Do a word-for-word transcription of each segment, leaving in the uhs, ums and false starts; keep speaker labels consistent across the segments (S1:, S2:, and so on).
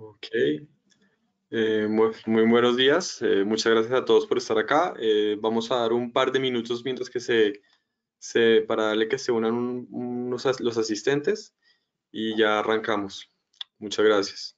S1: Ok, eh, muy, muy buenos días. Eh, muchas gracias a todos por estar acá. Eh, vamos a dar un par de minutos mientras que se, se para darle que se unan un- unos as- los asistentes y ya arrancamos. Muchas gracias.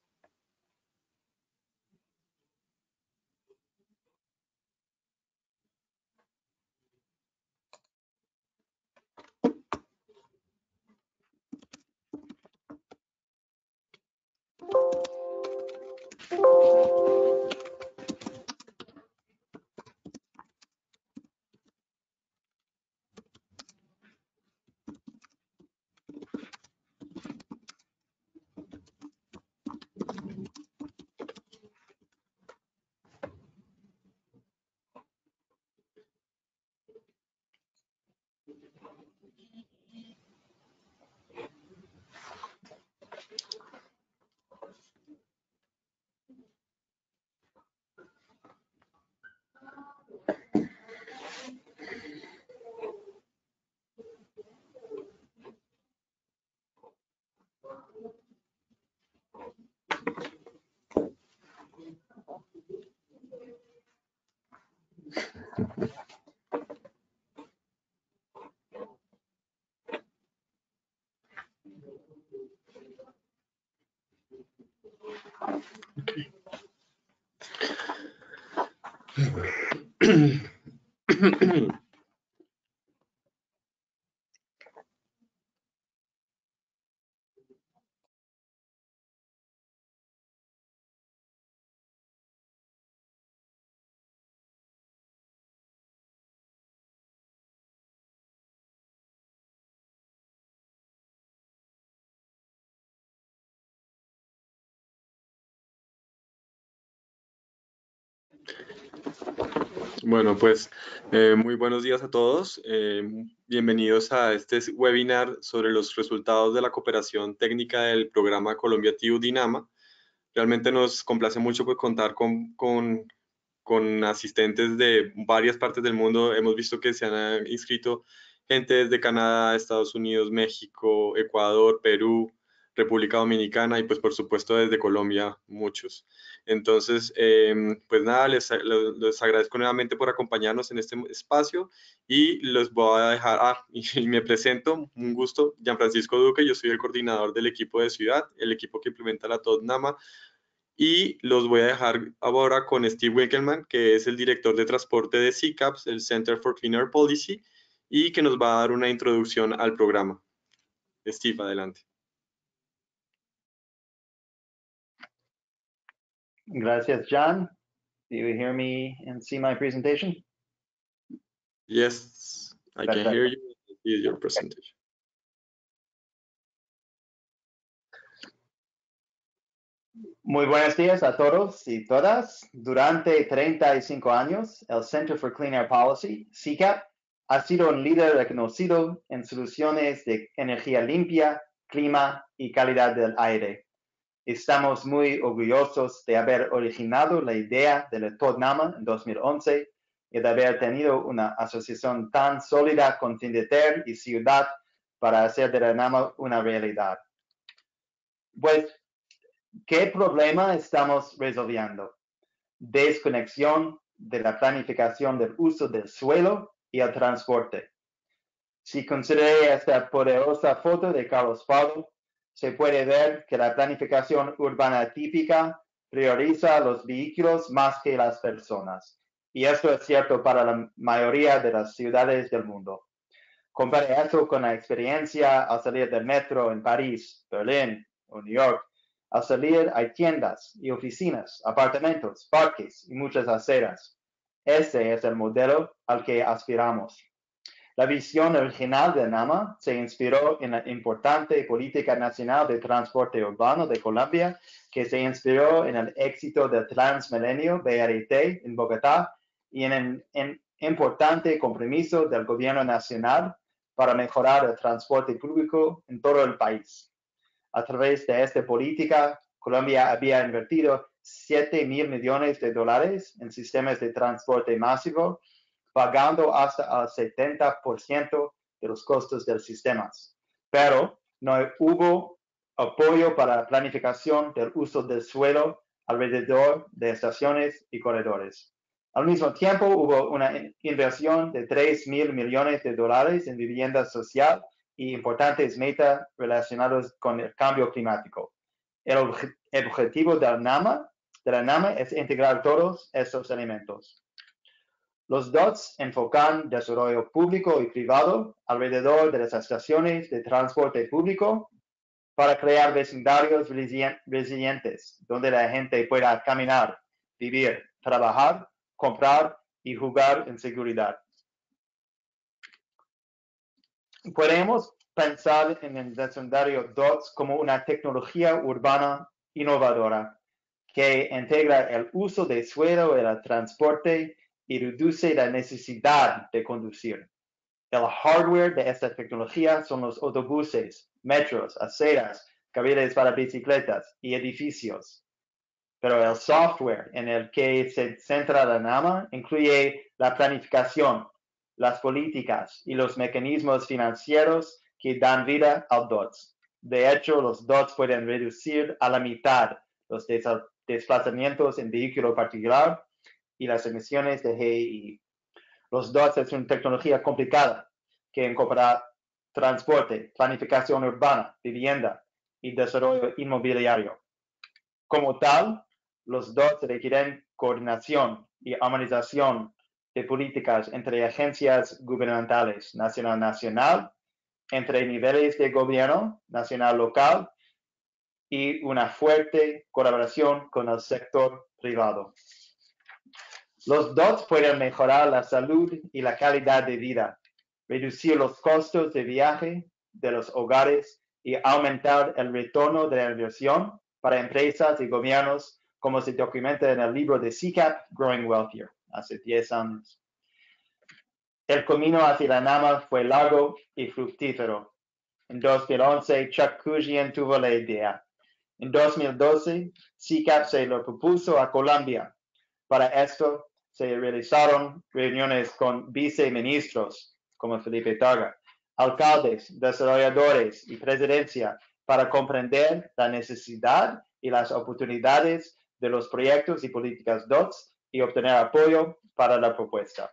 S1: Bueno, pues eh, muy buenos días a todos. Eh, bienvenidos a este webinar sobre los resultados de la cooperación técnica del programa Colombia T I U DINAMA. Realmente nos complace mucho pues, contar con, con, con asistentes de varias partes del mundo. Hemos visto que se han inscrito gente desde Canadá, Estados Unidos, México, Ecuador, Perú, República Dominicana y pues por supuesto desde Colombia muchos. Entonces, eh, pues nada, les, les, agradezco nuevamente por acompañarnos en este espacio y los voy a dejar, ah, y me presento, un gusto, Gianfrancisco Duque, yo soy el coordinador del equipo de ciudad, el equipo que implementa la T O D NAMA, y los voy a dejar ahora con Steve Winkelmann, que es el director de transporte de C C A P S, el Center for Clean Air Policy, y que nos va a dar una introducción al programa. Steve, adelante.
S2: Gracias, John. Do you hear me and see my presentation?
S1: Yes, I Perfecto. Can hear you and see your presentation.
S2: Muy buenos días a todos y todas. Durante treinta y cinco años, el Center for Clean Air Policy, C C A P, ha sido un líder reconocido en soluciones de energía limpia, clima y calidad del aire. Estamos muy orgullosos de haber originado la idea de la T O D NAMA en dos mil once y de haber tenido una asociación tan sólida con Findeter y Ciudad para hacer de la NAMA una realidad. Pues, ¿qué problema estamos resolviendo? Desconexión de la planificación del uso del suelo y el transporte. Si consideré esta poderosa foto de Carlos Paulo, se puede ver que la planificación urbana típica prioriza los vehículos más que las personas. Y esto es cierto para la mayoría de las ciudades del mundo. Compare esto con la experiencia al salir del metro en París, Berlín o New York. Al salir hay tiendas y oficinas, apartamentos, parques y muchas aceras. Ese es el modelo al que aspiramos. La visión original de NAMA se inspiró en la importante política nacional de transporte urbano de Colombia, que se inspiró en el éxito del Transmilenio B R T en Bogotá y en el importante compromiso del gobierno nacional para mejorar el transporte público en todo el país. A través de esta política, Colombia había invertido siete mil millones de dólares en sistemas de transporte masivo, pagando hasta el setenta por ciento de los costos del sistema. Pero no hubo apoyo para planificación del uso del suelo alrededor de estaciones y corredores. Al mismo tiempo, hubo una inversión de tres mil millones de dólares en vivienda social y importantes metas relacionadas con el cambio climático. El, obje el objetivo de la, NAMA, de la NAMA es integrar todos estos elementos. Los D O Ts enfocan desarrollo público y privado alrededor de las estaciones de transporte público para crear vecindarios resilientes, donde la gente pueda caminar, vivir, trabajar, comprar y jugar en seguridad. Podemos pensar en el vecindario D O T S como una tecnología urbana innovadora que integra el uso de suelo en el transporte y reduce la necesidad de conducir. El hardware de esta tecnología son los autobuses, metros, aceras, carriles para bicicletas y edificios. Pero el software en el que se centra la NAMA incluye la planificación, las políticas y los mecanismos financieros que dan vida al D O T S. De hecho, los D O T S pueden reducir a la mitad los desplazamientos en vehículo particular y las emisiones de G E I. Los D O T S es una tecnología complicada que incorpora transporte, planificación urbana, vivienda y desarrollo inmobiliario. Como tal, los D O T S requieren coordinación y armonización de políticas entre agencias gubernamentales nacional-nacional, entre niveles de gobierno nacional-local y una fuerte colaboración con el sector privado. Los D O T S pueden mejorar la salud y la calidad de vida, reducir los costos de viaje de los hogares y aumentar el retorno de la inversión para empresas y gobiernos, como se documenta en el libro de C CAP, Growing Wealthier, hace diez años. El camino hacia la NAMA fue largo y fructífero. En dos mil once, Chuck Kujian tuvo la idea. En dos mil doce, C CAP se lo propuso a Colombia. Para esto, se realizaron reuniones con viceministros, como Felipe Targa, alcaldes, desarrolladores y presidencia para comprender la necesidad y las oportunidades de los proyectos y políticas D O T S y obtener apoyo para la propuesta.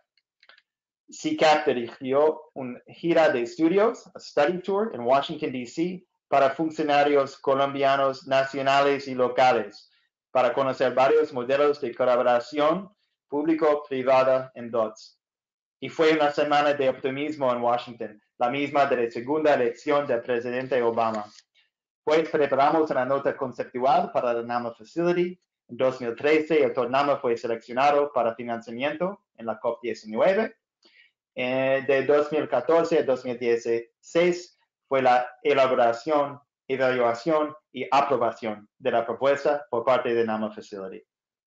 S2: C CAP dirigió una gira de estudios, a study tour en Washington, D C, para funcionarios colombianos nacionales y locales, para conocer varios modelos de colaboración público-privada en D O T S. Y fue una semana de optimismo en Washington, la misma de la segunda elección del presidente Obama. Pues preparamos una nota conceptual para la NAMA Facility. En dos mil trece, el NAMA fue seleccionado para financiamiento en la COP diecinueve. Eh, de dos mil catorce a dos mil dieciséis fue la elaboración, evaluación y aprobación de la propuesta por parte de NAMA Facility.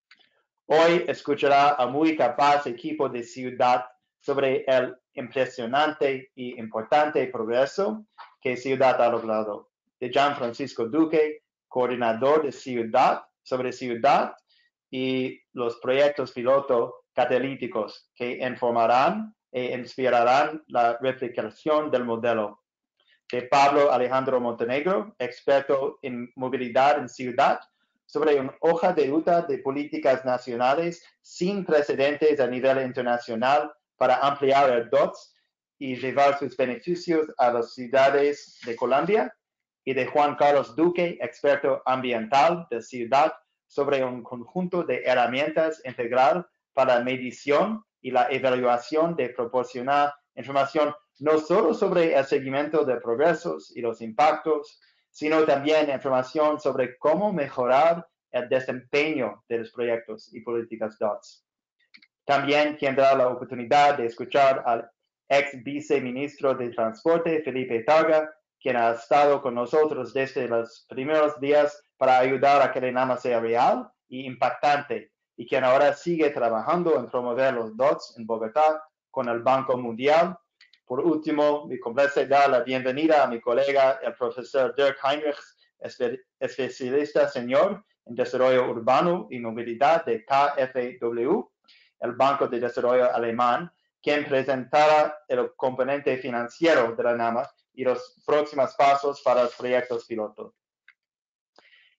S2: Hoy escuchará a muy capaz equipo de Ciudad sobre el impresionante y importante progreso que Ciudad ha logrado. De Gian Francisco Duque, coordinador de Ciudad, sobre Ciudad y los proyectos piloto catalíticos que informarán e inspirarán la replicación del modelo. De Pablo Alejandro Montenegro, experto en movilidad en Ciudad, sobre una hoja de ruta de políticas nacionales sin precedentes a nivel internacional para ampliar el D O T S y llevar sus beneficios a las ciudades de Colombia, y de Juan Carlos Duque, experto ambiental de Ciudad, sobre un conjunto de herramientas integral para la medición y la evaluación de proporcionar información no solo sobre el seguimiento de progresos y los impactos, sino también información sobre cómo mejorar el desempeño de los proyectos y políticas D O T S. También tendrá la oportunidad de escuchar al ex viceministro de Transporte, Felipe Targa, quien ha estado con nosotros desde los primeros días para ayudar a que la NAMA sea real y impactante, y quien ahora sigue trabajando en promover los D O T S en Bogotá con el Banco Mundial. Por último, me complace dar la bienvenida a mi colega, el profesor Dirk Heinrich, especialista senior en desarrollo urbano y movilidad de K F W, el Banco de Desarrollo Alemán, quien presentará el componente financiero de la NAMA y los próximos pasos para los proyectos pilotos.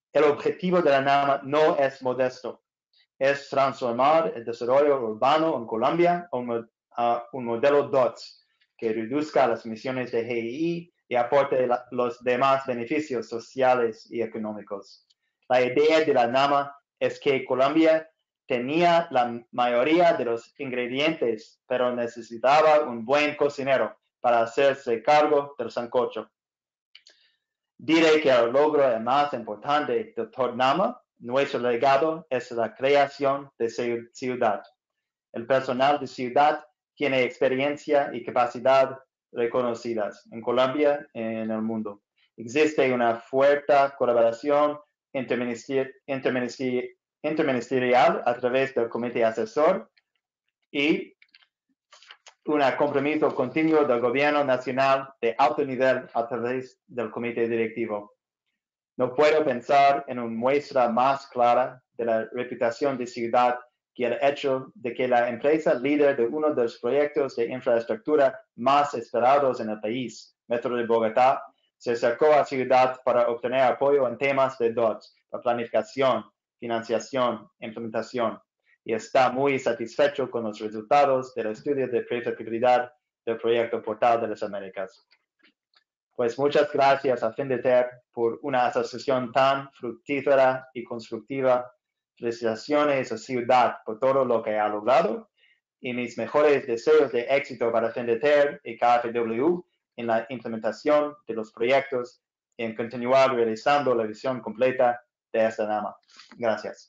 S2: El objetivo de la NAMA no es modesto, es transformar el desarrollo urbano en Colombia a un, a un modelo D O T S que reduzca las emisiones de G I I y aporte la, los demás beneficios sociales y económicos. La idea de la NAMA es que Colombia tenía la mayoría de los ingredientes, pero necesitaba un buen cocinero para hacerse cargo del sancocho. Diré que el logro más importante de Todnama, nuestro legado, es la creación de ciudad. El personal de ciudad tiene experiencia y capacidad reconocidas en Colombia y en el mundo. Existe una fuerte colaboración interministerial, interministerial, interministerial a través del comité asesor y un compromiso continuo del gobierno nacional de alto nivel a través del comité directivo. No puedo pensar en una muestra más clara de la reputación de ciudad que el hecho de que la empresa líder de uno de los proyectos de infraestructura más esperados en el país, Metro de Bogotá, se acercó a ciudad para obtener apoyo en temas de D O T S, la planificación, financiación, implementación, y está muy satisfecho con los resultados del estudio de prefactibilidad del proyecto Portal de las Américas. Pues muchas gracias a FinDeTer por una asociación tan fructífera y constructiva. Felicitaciones a Ciudad por todo lo que ha logrado y mis mejores deseos de éxito para FinDeTer y K F W en la implementación de los proyectos y en continuar realizando la visión completa de esta NAMA. Gracias.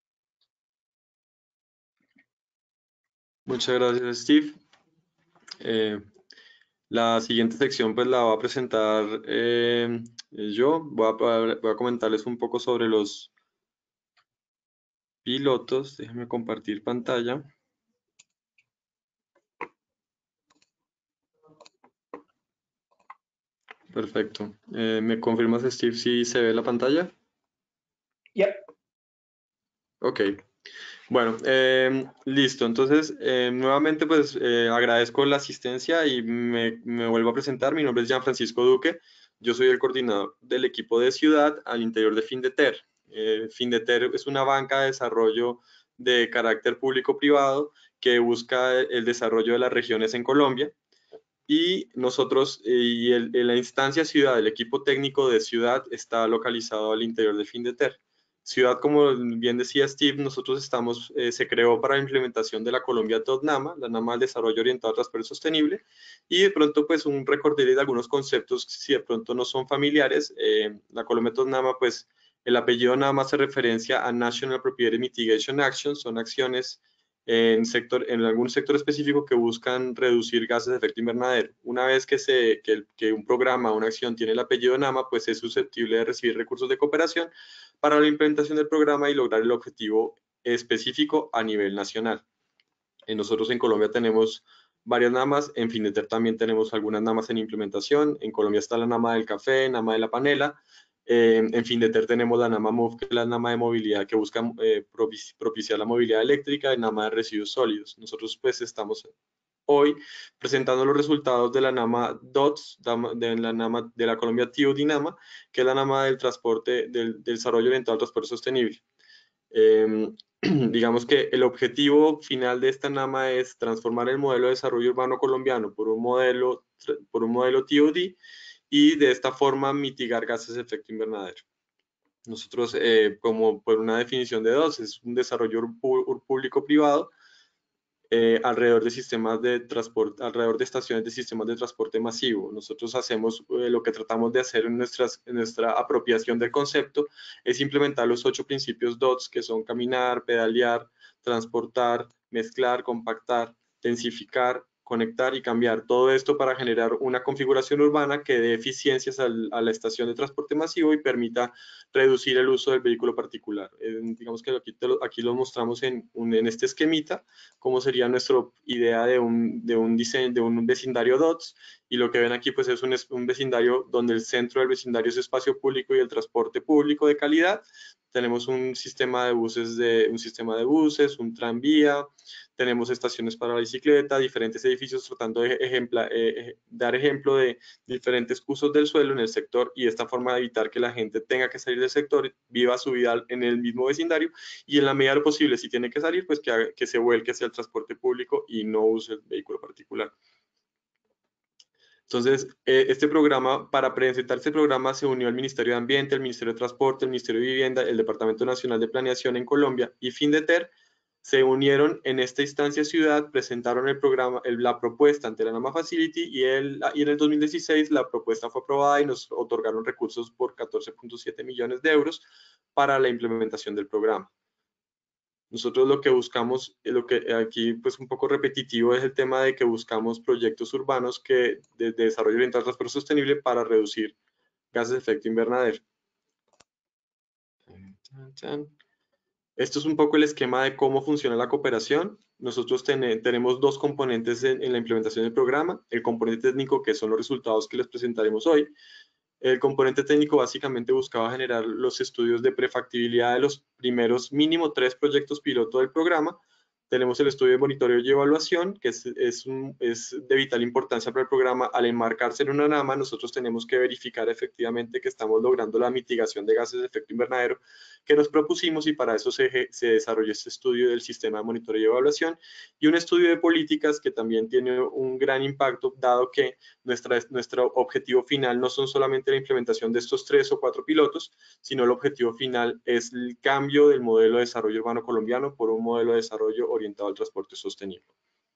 S1: Muchas gracias, Steve. Eh, la siguiente sección pues la va a presentar eh, yo. Voy a, voy a comentarles un poco sobre los pilotos. Déjenme compartir pantalla. Perfecto. Eh, ¿me confirmas, Steve, si se ve la pantalla?
S2: Yep.
S1: Ok. Bueno, eh, listo. Entonces, eh, nuevamente, pues eh, agradezco la asistencia y me, me vuelvo a presentar. Mi nombre es Gianfrancisco Duque. Yo soy el coordinador del equipo de ciudad al interior de FinDeTer. Eh, FinDeTer es una banca de desarrollo de carácter público-privado que busca el desarrollo de las regiones en Colombia. Y nosotros, eh, y el, en la instancia ciudad, el equipo técnico de ciudad está localizado al interior de FinDeTer. Ciudad, como bien decía Steve, nosotros estamos, eh, se creó para la implementación de la Colombia T O D NAMA, la NAMA del Desarrollo Orientado a Transporte Sostenible, y de pronto pues un recorderis de algunos conceptos si de pronto no son familiares. Eh, la Colombia T O D NAMA, pues el apellido NAMA hace referencia a National Appropriated Mitigation Actions, son acciones en, sector, en algún sector específico que buscan reducir gases de efecto invernadero. Una vez que, se, que, el, que un programa, una acción tiene el apellido NAMA, pues es susceptible de recibir recursos de cooperación para la implementación del programa y lograr el objetivo específico a nivel nacional. Eh, nosotros en Colombia tenemos varias NAMAs, en FinDeTer también tenemos algunas NAMAs en implementación. En Colombia está la NAMA del café, NAMA de la panela. Eh, en FinDeTer tenemos la NAMA MOV, que es la NAMA de movilidad que busca eh, propiciar la movilidad eléctrica, y NAMA de residuos sólidos. Nosotros pues estamos hoy presentando los resultados de la NAMA D O T S, de la NAMA de la Colombia T O D NAMA, que es la NAMA del transporte, del, del desarrollo orientado al transporte sostenible. Eh, digamos que el objetivo final de esta NAMA es transformar el modelo de desarrollo urbano colombiano por un modelo, por un modelo T O D y de esta forma mitigar gases de efecto invernadero. Nosotros, eh, como por una definición de D O T S, es un desarrollo público-privado Eh, alrededor de sistemas de transporte, alrededor de estaciones de sistemas de transporte masivo. Nosotros hacemos eh, lo que tratamos de hacer en, nuestras, en nuestra apropiación del concepto, es implementar los ocho principios D O T S, que son caminar, pedalear, transportar, mezclar, compactar, densificar, conectar y cambiar. Todo esto para generar una configuración urbana que dé eficiencias al, a la estación de transporte masivo y permita reducir el uso del vehículo particular. Eh, digamos que aquí, te lo, aquí lo mostramos en, un, en este esquemita, cómo sería nuestra idea de un, de un diseño, de un vecindario D O T S, y lo que ven aquí pues es un, un vecindario donde el centro del vecindario es espacio público y el transporte público de calidad. Tenemos un sistema de buses, de, un sistema de buses, un tranvía, tenemos estaciones para la bicicleta, diferentes edificios tratando de ejempla, eh, dar ejemplo de diferentes usos del suelo en el sector y esta forma de evitar que la gente tenga que salir del sector, viva su vida en el mismo vecindario y en la medida de lo posible, si tiene que salir, pues que, haga, que se vuelque hacia el transporte público y no use el vehículo particular. Entonces, eh, este programa, para presentar este programa se unió el Ministerio de Ambiente, el Ministerio de Transporte, el Ministerio de Vivienda, el Departamento Nacional de Planeación en Colombia y Findeter se unieron en esta instancia ciudad, presentaron el programa, el, la propuesta ante la NAMA Facility y, el, y en el dos mil dieciséis la propuesta fue aprobada y nos otorgaron recursos por catorce punto siete millones de euros para la implementación del programa. Nosotros lo que buscamos, lo que aquí pues un poco repetitivo es el tema de que buscamos proyectos urbanos que de, de desarrollo orientado al transporte sostenible para reducir gases de efecto invernadero. Esto es un poco el esquema de cómo funciona la cooperación. Nosotros ten, tenemos dos componentes en, en la implementación del programa. El componente técnico, que son los resultados que les presentaremos hoy. El componente técnico básicamente buscaba generar los estudios de prefactibilidad de los primeros mínimo tres proyectos piloto del programa. Tenemos el estudio de monitoreo y evaluación, que es, es, un, es de vital importancia para el programa. Al enmarcarse en una NAMA, nosotros tenemos que verificar efectivamente que estamos logrando la mitigación de gases de efecto invernadero que nos propusimos y para eso se, se desarrolló este estudio del sistema de monitoreo y evaluación y un estudio de políticas que también tiene un gran impacto, dado que nuestra, nuestro objetivo final no son solamente la implementación de estos tres o cuatro pilotos, sino el objetivo final es el cambio del modelo de desarrollo urbano colombiano por un modelo de desarrollo orientado al transporte sostenible.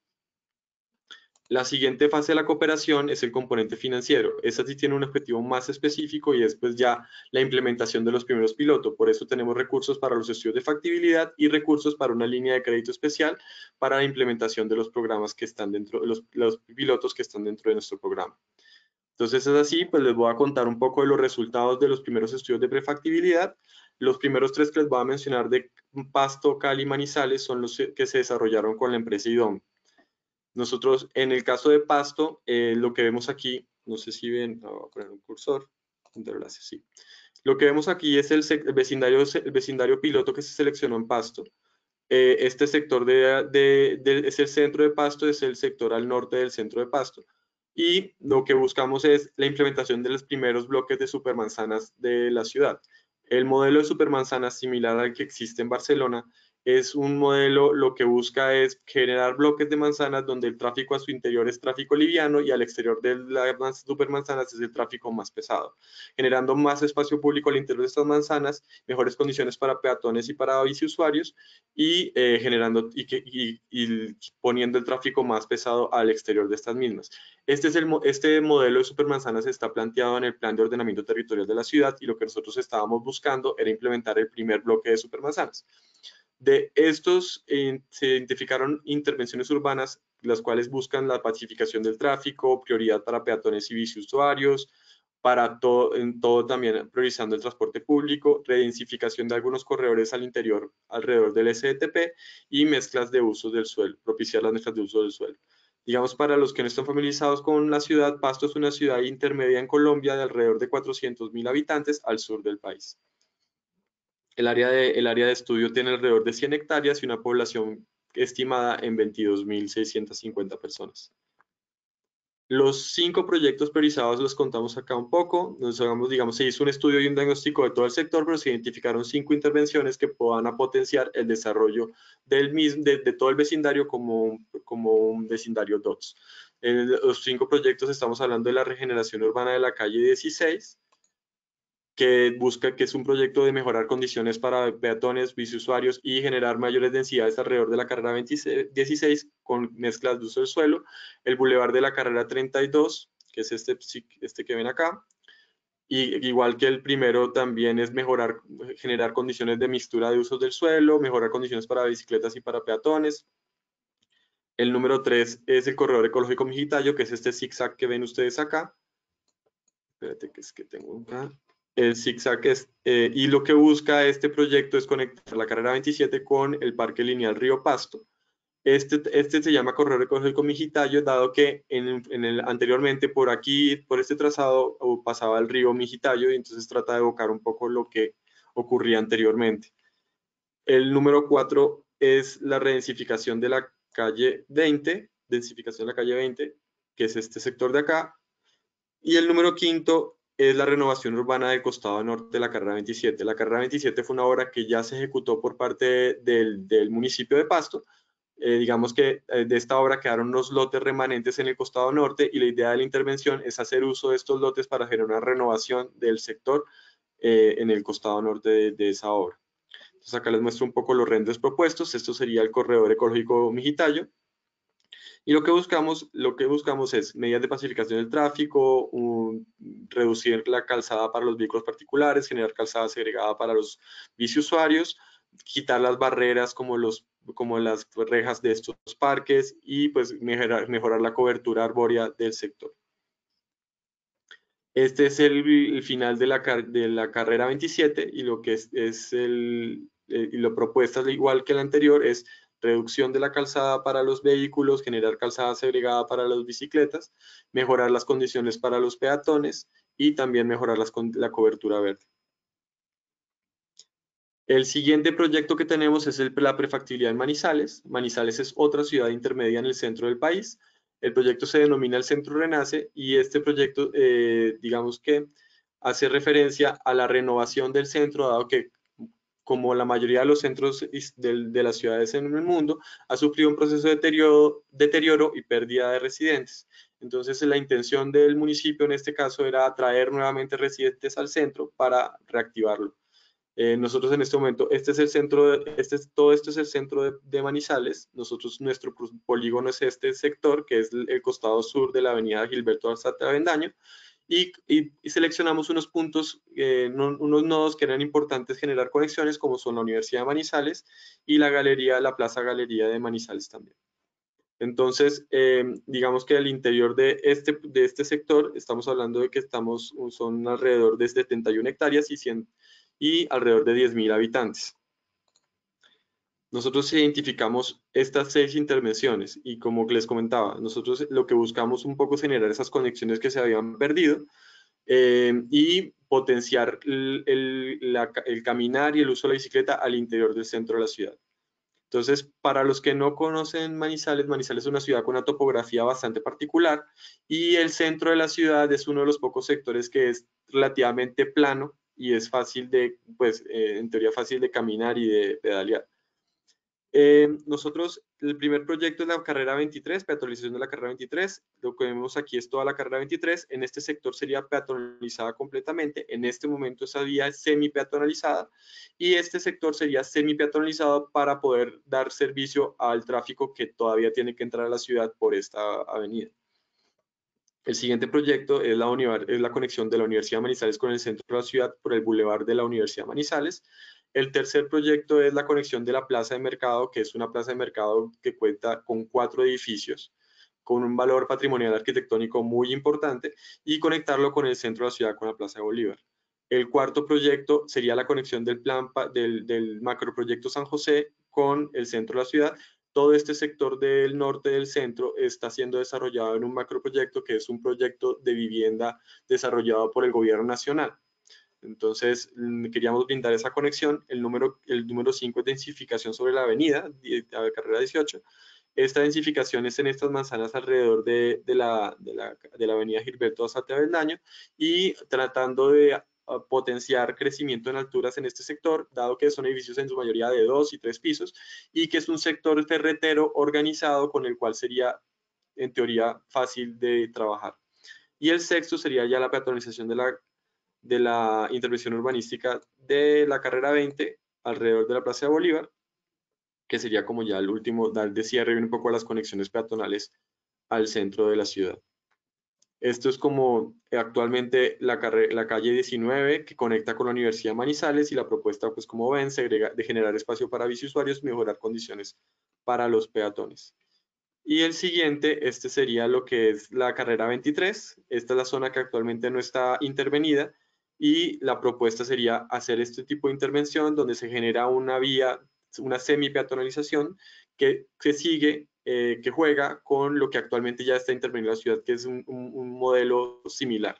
S1: La siguiente fase de la cooperación es el componente financiero. Esta sí tiene un objetivo más específico y es pues ya la implementación de los primeros pilotos. Por eso tenemos recursos para los estudios de factibilidad y recursos para una línea de crédito especial para la implementación de los programas que están dentro, los, los pilotos que están dentro de nuestro programa. Entonces es así, pues les voy a contar un poco de los resultados de los primeros estudios de prefactibilidad. Los primeros tres que les voy a mencionar de Pasto, Cali y Manizales son los que se desarrollaron con la empresa I D O M. Nosotros, en el caso de Pasto, eh, lo que vemos aquí, no sé si ven, voy a poner un cursor, sí. Lo que vemos aquí es el, el, vecindario, el vecindario piloto que se seleccionó en Pasto. Eh, este sector de, de, de, es el centro de Pasto, es el sector al norte del centro de Pasto. Y lo que buscamos es la implementación de los primeros bloques de supermanzanas de la ciudad. El modelo de supermanzanas similar al que existe en Barcelona es un modelo, lo que busca es generar bloques de manzanas donde el tráfico a su interior es tráfico liviano y al exterior de las supermanzanas es el tráfico más pesado, generando más espacio público al interior de estas manzanas, mejores condiciones para peatones y para biciusuarios y eh, generando y, que, y, y poniendo el tráfico más pesado al exterior de estas mismas. Este, es el, este modelo de supermanzanas está planteado en el plan de ordenamiento territorial de la ciudad y lo que nosotros estábamos buscando era implementar el primer bloque de supermanzanas. De estos eh, se identificaron intervenciones urbanas, las cuales buscan la pacificación del tráfico, prioridad para peatones y biciusuarios, para todo, en todo también priorizando el transporte público, redensificación de algunos corredores al interior, alrededor del S D T P y mezclas de usos del suelo, propiciar las mezclas de uso del suelo. Digamos, para los que no están familiarizados con la ciudad, Pasto es una ciudad intermedia en Colombia de alrededor de cuatrocientos mil habitantes al sur del país. El área, de, el área de estudio tiene alrededor de cien hectáreas y una población estimada en veintidós mil seiscientas cincuenta personas. Los cinco proyectos priorizados los contamos acá un poco. Nos hagamos, digamos, se hizo un estudio y un diagnóstico de todo el sector, pero se identificaron cinco intervenciones que puedan potenciar el desarrollo del mismo, de, de todo el vecindario como, como un vecindario D O T S. En los cinco proyectos estamos hablando de la regeneración urbana de la calle dieciséis, que busca, que es un proyecto de mejorar condiciones para peatones, biciusuarios y generar mayores densidades alrededor de la carrera dieciséis con mezclas de uso del suelo. El bulevar de la carrera treinta y dos, que es este, este que ven acá. Y igual que el primero, también es mejorar, generar condiciones de mixtura de usos del suelo, mejorar condiciones para bicicletas y para peatones. El número tres es el corredor ecológico Mijitayo, que es este zigzag que ven ustedes acá. Espérate, que es que tengo acá. El zigzag es, eh, y lo que busca este proyecto es conectar la carrera veintisiete con el Parque Lineal Río Pasto. Este, este se llama corredor ecológico Mijitayo, dado que en, en el, anteriormente por aquí, por este trazado, pasaba el río Mijitayo, y entonces trata de evocar un poco lo que ocurría anteriormente. El número cuatro es la redensificación de la calle veinte, densificación de la calle veinte, que es este sector de acá. Y el número quinto es la renovación urbana del costado norte de la carrera veintisiete. La carrera veintisiete fue una obra que ya se ejecutó por parte del, del municipio de Pasto. Eh, digamos que eh, de esta obra quedaron unos lotes remanentes en el costado norte, y la idea de la intervención es hacer uso de estos lotes para generar una renovación del sector eh, en el costado norte de, de esa obra. Entonces acá les muestro un poco los renders propuestos. Esto sería el corredor ecológico Mijitayo. Y lo que buscamos, lo que buscamos es medidas de pacificación del tráfico, un, reducir la calzada para los vehículos particulares, generar calzada segregada para los biciusuarios, quitar las barreras como, los, como las rejas de estos parques, y pues mejorar, mejorar la cobertura arbórea del sector. Este es el, el final de la, de la carrera veintisiete, y lo que es, es el, eh, y lo propuesta, igual que el anterior, es reducción de la calzada para los vehículos, generar calzada segregada para las bicicletas, mejorar las condiciones para los peatones y también mejorar las, la cobertura verde. El siguiente proyecto que tenemos es el, la prefactibilidad en Manizales. Manizales es otra ciudad intermedia en el centro del país. El proyecto se denomina el Centro Renace, y este proyecto, eh, digamos que hace referencia a la renovación del centro, dado que, como la mayoría de los centros de, de las ciudades en el mundo, ha sufrido un proceso de deterioro, deterioro y pérdida de residentes. Entonces, la intención del municipio en este caso era atraer nuevamente residentes al centro para reactivarlo. Eh, nosotros en este momento, este es el centro, de, este es, todo esto es el centro de, de Manizales. Nosotros, nuestro polígono es este sector, que es el, el costado sur de la avenida Gilberto Alzate Avendaño, y, y, y seleccionamos unos puntos, eh, no, unos nodos que eran importantes generar conexiones, como son la Universidad de Manizales y la galería, la Plaza Galería de Manizales también. Entonces, eh, digamos que al interior de este, de este sector, estamos hablando de que estamos, son alrededor de setenta y una hectáreas y, cien, y alrededor de diez mil habitantes. Nosotros identificamos estas seis intervenciones, y como les comentaba, nosotros lo que buscamos un poco es generar esas conexiones que se habían perdido, eh, y potenciar el, el, la, el caminar y el uso de la bicicleta al interior del centro de la ciudad. Entonces, para los que no conocen Manizales, Manizales es una ciudad con una topografía bastante particular, y el centro de la ciudad es uno de los pocos sectores que es relativamente plano y es fácil de, pues, eh, en teoría fácil de caminar y de pedalear. Eh, nosotros, el primer proyecto es la carrera veintitrés, peatonalización de la carrera veintitrés. Lo que vemos aquí es toda la carrera veintitrés. En este sector sería peatonalizada completamente. En este momento esa vía es semi peatonalizada, y este sector sería semi peatonalizado para poder dar servicio al tráfico que todavía tiene que entrar a la ciudad por esta avenida. El siguiente proyecto es la, es la conexión de la Universidad de Manizales con el centro de la ciudad por el bulevar de la Universidad de Manizales. El tercer proyecto es la conexión de la plaza de mercado, que es una plaza de mercado que cuenta con cuatro edificios, con un valor patrimonial arquitectónico muy importante, y conectarlo con el centro de la ciudad, con la Plaza de Bolívar. El cuarto proyecto sería la conexión del, plan, del, del macroproyecto San José con el centro de la ciudad. Todo este sector del norte del centro está siendo desarrollado en un macroproyecto, que es un proyecto de vivienda desarrollado por el gobierno nacional. Entonces, queríamos brindar esa conexión. El número, el número cinco es densificación sobre la avenida, la carrera dieciocho. Esta densificación es en estas manzanas alrededor de, de, la, de, la, de la avenida Gilberto Alzate Avendaño, y tratando de uh, potenciar crecimiento en alturas en este sector, dado que son edificios en su mayoría de dos y tres pisos, y que es un sector ferretero organizado con el cual sería, en teoría, fácil de trabajar. Y el sexto sería ya la peatonalización de la, de la intervención urbanística de la carrera veinte alrededor de la Plaza de Bolívar, que sería como ya el último, dar de cierre un poco a las conexiones peatonales al centro de la ciudad. Esto es como actualmente la, la calle diecinueve, que conecta con la Universidad de Manizales, y la propuesta, pues como ven, segrega, de generar espacio para biciusuarios, mejorar condiciones para los peatones. Y el siguiente, este sería lo que es la carrera veintitrés. Esta es la zona que actualmente no está intervenida, y la propuesta sería hacer este tipo de intervención donde se genera una vía, una semi peatonalización, que, que sigue, eh, que juega con lo que actualmente ya está interveniendo en la ciudad, que es un, un, un modelo similar.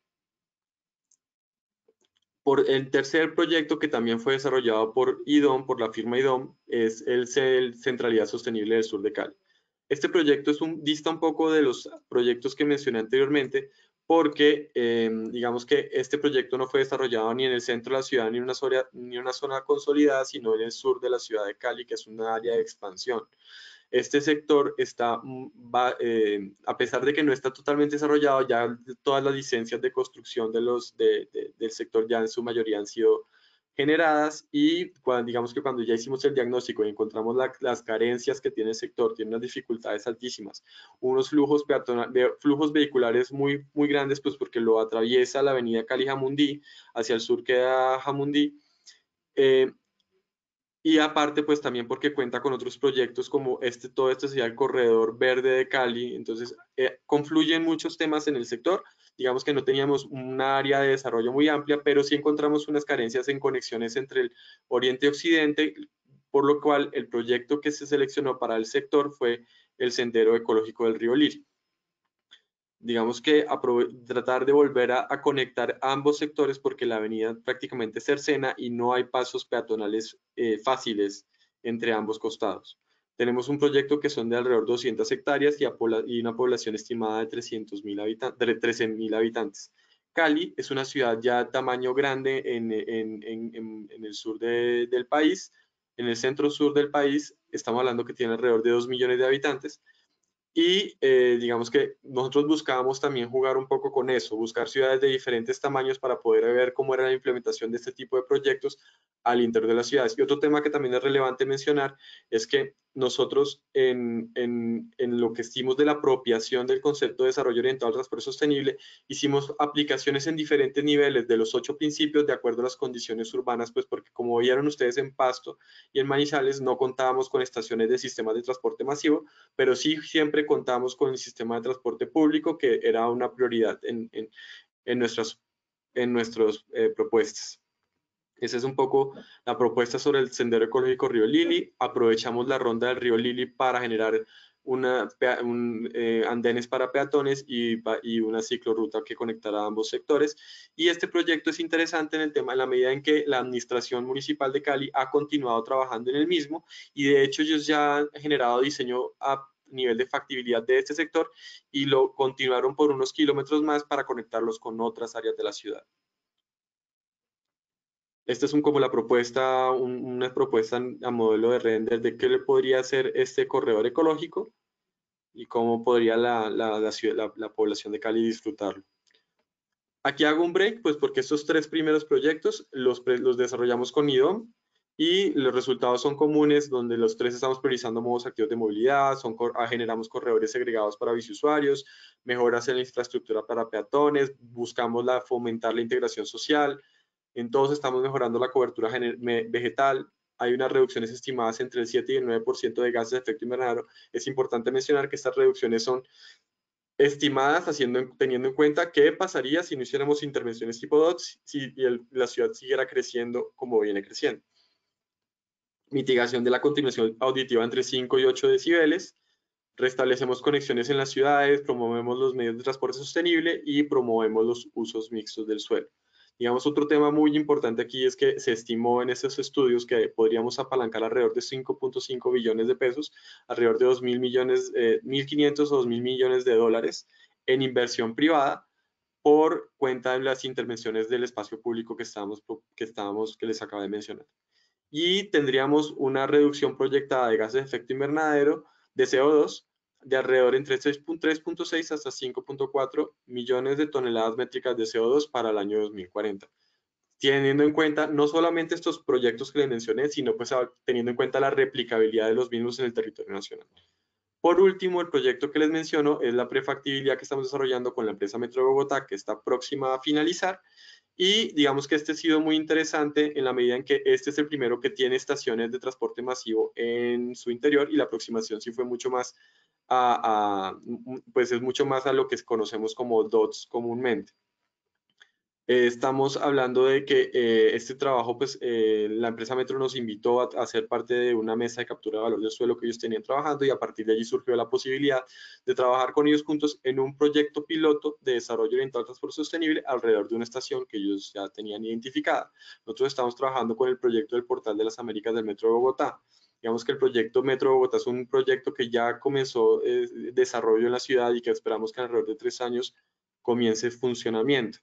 S1: Por el tercer proyecto que también fue desarrollado por I D O M, por la firma I D O M, es el, el Centralidad Sostenible del Sur de Cali. Este proyecto es un, dista un poco de los proyectos que mencioné anteriormente, porque eh, digamos que este proyecto no fue desarrollado ni en el centro de la ciudad ni en una zona, ni una zona consolidada, sino en el sur de la ciudad de Cali, que es una área de expansión. Este sector está, va, eh, a pesar de que no está totalmente desarrollado, ya todas las licencias de construcción de los, de, de, del sector ya en su mayoría han sido generadas y cuando, digamos que cuando ya hicimos el diagnóstico y encontramos la, las carencias que tiene el sector, tiene unas dificultades altísimas, unos flujos, peatonales, flujos vehiculares muy, muy grandes, pues porque lo atraviesa la avenida Cali-Jamundí, hacia el sur queda Jamundí, eh, y aparte, pues también porque cuenta con otros proyectos como este, todo esto sería el corredor verde de Cali, entonces eh, confluyen muchos temas en el sector, digamos que no teníamos un área de desarrollo muy amplia, pero sí encontramos unas carencias en conexiones entre el oriente y occidente, por lo cual el proyecto que se seleccionó para el sector fue el sendero ecológico del río Liri. Digamos que tratar de volver a, a conectar ambos sectores porque la avenida prácticamente es cercana y no hay pasos peatonales eh, fáciles entre ambos costados. Tenemos un proyecto que son de alrededor de doscientas hectáreas y, a, y una población estimada de trescientos mil habitantes, trece mil habitantes. Cali es una ciudad ya de tamaño grande en, en, en, en el sur de, del país. En el centro sur del país estamos hablando que tiene alrededor de dos millones de habitantes. Y eh, digamos que nosotros buscábamos también jugar un poco con eso, buscar ciudades de diferentes tamaños para poder ver cómo era la implementación de este tipo de proyectos al interior de las ciudades. Y otro tema que también es relevante mencionar es que nosotros en, en, en lo que hicimos de la apropiación del concepto de desarrollo orientado al transporte sostenible, hicimos aplicaciones en diferentes niveles de los ocho principios de acuerdo a las condiciones urbanas, pues porque como vieron ustedes en Pasto y en Manizales no contábamos con estaciones de sistemas de transporte masivo, pero sí siempre contamos con el sistema de transporte público, que era una prioridad en, en, en nuestras en nuestras eh, propuestas. Esa es un poco la propuesta sobre el sendero ecológico Río Lili. Aprovechamos la ronda del Río Lili para generar una, un, eh, andenes para peatones y, y una ciclorruta que conectará ambos sectores. Y este proyecto es interesante en el tema, en la medida en que la Administración Municipal de Cali ha continuado trabajando en el mismo y de hecho ellos ya han generado diseño a nivel de factibilidad de este sector y lo continuaron por unos kilómetros más para conectarlos con otras áreas de la ciudad. Esta es un, como la propuesta, un, una propuesta a modelo de render de qué le podría hacer este corredor ecológico y cómo podría la, la, la, la, la población de Cali disfrutarlo. Aquí hago un break, pues porque estos tres primeros proyectos los, los desarrollamos con I D O M y los resultados son comunes, donde los tres estamos priorizando modos activos de movilidad, son, generamos corredores segregados para biciusuarios, mejoras en la infraestructura para peatones, buscamos la, fomentar la integración social. En todos estamos mejorando la cobertura vegetal. Hay unas reducciones estimadas entre el siete y el nueve por ciento de gases de efecto invernadero. Es importante mencionar que estas reducciones son estimadas haciendo, teniendo en cuenta qué pasaría si no hiciéramos intervenciones tipo D O T, si el, la ciudad siguiera creciendo como viene creciendo. Mitigación de la contaminación auditiva entre cinco y ocho decibeles. Restablecemos conexiones en las ciudades, promovemos los medios de transporte sostenible y promovemos los usos mixtos del suelo. Digamos, otro tema muy importante aquí es que se estimó en estos estudios que podríamos apalancar alrededor de cinco punto cinco billones de pesos, alrededor de dos mil millones, eh, mil quinientos o dos mil millones de dólares en inversión privada por cuenta de las intervenciones del espacio público que estábamos, que estábamos, que les acabo de mencionar. Y tendríamos una reducción proyectada de gases de efecto invernadero de C O dos de alrededor entre tres punto seis hasta cinco punto cuatro millones de toneladas métricas de C O dos para el año dos mil cuarenta. Teniendo en cuenta no solamente estos proyectos que les mencioné, sino pues teniendo en cuenta la replicabilidad de los mismos en el territorio nacional. Por último, el proyecto que les menciono es la prefactibilidad que estamos desarrollando con la empresa Metro de Bogotá, que está próxima a finalizar. Y digamos que este ha sido muy interesante en la medida en que este es el primero que tiene estaciones de transporte masivo en su interior y la aproximación sí fue mucho más a, a pues es mucho más a lo que conocemos como D O T S comúnmente. Eh, estamos hablando de que eh, este trabajo, pues eh, la empresa Metro nos invitó a, a ser parte de una mesa de captura de valor del suelo que ellos tenían trabajando y a partir de allí surgió la posibilidad de trabajar con ellos juntos en un proyecto piloto de desarrollo orientado al transporte sostenible alrededor de una estación que ellos ya tenían identificada. Nosotros estamos trabajando con el proyecto del Portal de las Américas del Metro de Bogotá. Digamos que el proyecto Metro de Bogotá es un proyecto que ya comenzó eh, desarrollo en la ciudad y que esperamos que alrededor de tres años comience funcionamiento.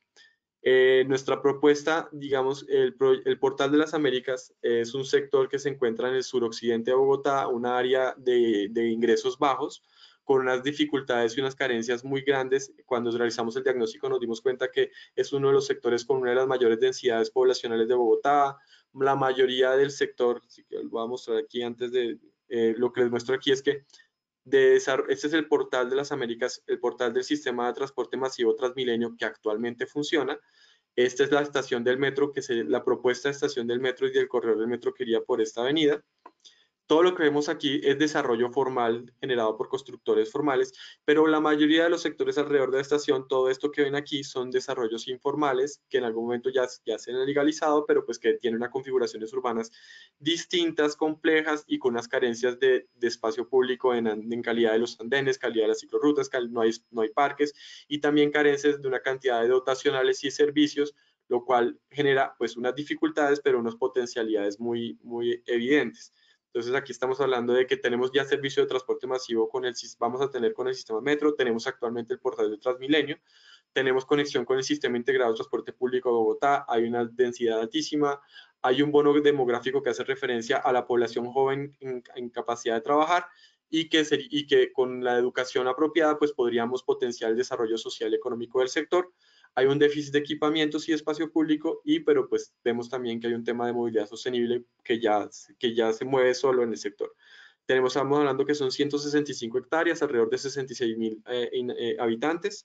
S1: Eh, nuestra propuesta, digamos, el, el, Portal de las Américas es un sector que se encuentra en el suroccidente de Bogotá, una área de, de ingresos bajos, con unas dificultades y unas carencias muy grandes. Cuando realizamos el diagnóstico nos dimos cuenta que es uno de los sectores con una de las mayores densidades poblacionales de Bogotá. La mayoría del sector, si lo voy a mostrar aquí antes de, eh, lo que les muestro aquí es que de este es el Portal de las Américas, el portal del sistema de transporte masivo Transmilenio que actualmente funciona. Esta es la estación del metro, que se, la propuesta de estación del metro y del corredor del metro que iría por esta avenida. Todo lo que vemos aquí es desarrollo formal generado por constructores formales, pero la mayoría de los sectores alrededor de la estación, todo esto que ven aquí son desarrollos informales que en algún momento ya, ya se han legalizado, pero pues que tienen unas configuraciones urbanas distintas, complejas y con unas carencias de, de espacio público en, en calidad de los andenes, calidad de las ciclorrutas, no hay, no hay parques y también carencias de una cantidad de dotacionales y servicios, lo cual genera pues unas dificultades, pero unas potencialidades muy, muy evidentes. Entonces aquí estamos hablando de que tenemos ya servicio de transporte masivo con el vamos a tener con el sistema Metro, tenemos actualmente el portal de Transmilenio, tenemos conexión con el sistema integrado de transporte público de Bogotá, hay una densidad altísima, hay un bono demográfico que hace referencia a la población joven en, en capacidad de trabajar y que, ser, y que con la educación apropiada pues podríamos potenciar el desarrollo social y económico del sector. Hay un déficit de equipamientos y espacio público, y pero pues vemos también que hay un tema de movilidad sostenible que ya, que ya se mueve solo en el sector. Tenemos, estamos hablando que son ciento sesenta y cinco hectáreas, alrededor de sesenta y seis mil eh, eh, habitantes.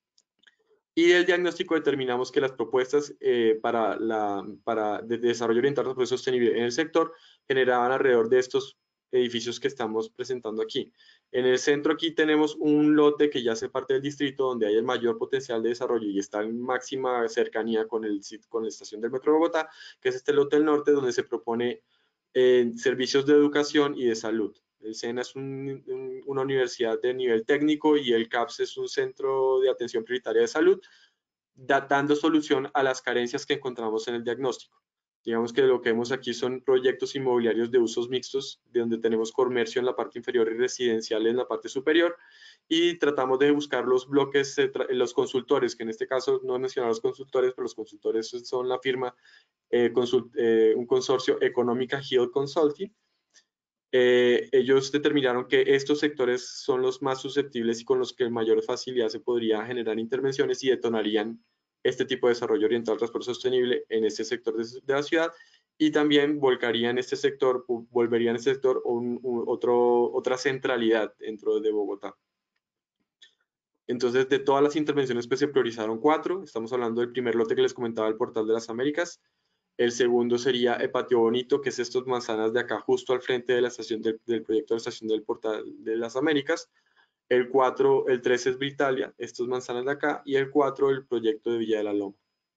S1: Y del diagnóstico determinamos que las propuestas eh, para, la, para de desarrollo orientado al proceso sostenible en el sector generaban alrededor de estos edificios que estamos presentando aquí. En el centro aquí tenemos un lote que ya hace parte del distrito donde hay el mayor potencial de desarrollo y está en máxima cercanía con, el, con la estación del Metro de Bogotá, que es este lote del norte donde se propone eh, servicios de educación y de salud. El SENA es un, un, una universidad de nivel técnico y el CAPS es un centro de atención prioritaria de salud, dando solución a las carencias que encontramos en el diagnóstico. Digamos que lo que vemos aquí son proyectos inmobiliarios de usos mixtos, de donde tenemos comercio en la parte inferior y residencial en la parte superior, y tratamos de buscar los bloques, los consultores, que en este caso no he mencionado los consultores, pero los consultores son la firma, eh, consult, eh, un consorcio Económica Hill Consulting. Eh, ellos determinaron que estos sectores son los más susceptibles y con los que mayor facilidad se podría generar intervenciones y detonarían este tipo de desarrollo orientado al transporte sostenible en este sector de, de la ciudad, y también volcarían este sector, volverían este sector un, un, otro, otra centralidad dentro de Bogotá. Entonces, de todas las intervenciones pues se priorizaron cuatro. Estamos hablando del primer lote que les comentaba, el Portal de las Américas. El segundo sería el Patio Bonito, que es estas manzanas de acá, justo al frente de la estación del, del proyecto de la estación del Portal de las Américas. El cuatro, el tres es Britalia, estas manzanas de acá. Y el cuatro, el proyecto de Villa de la Loma.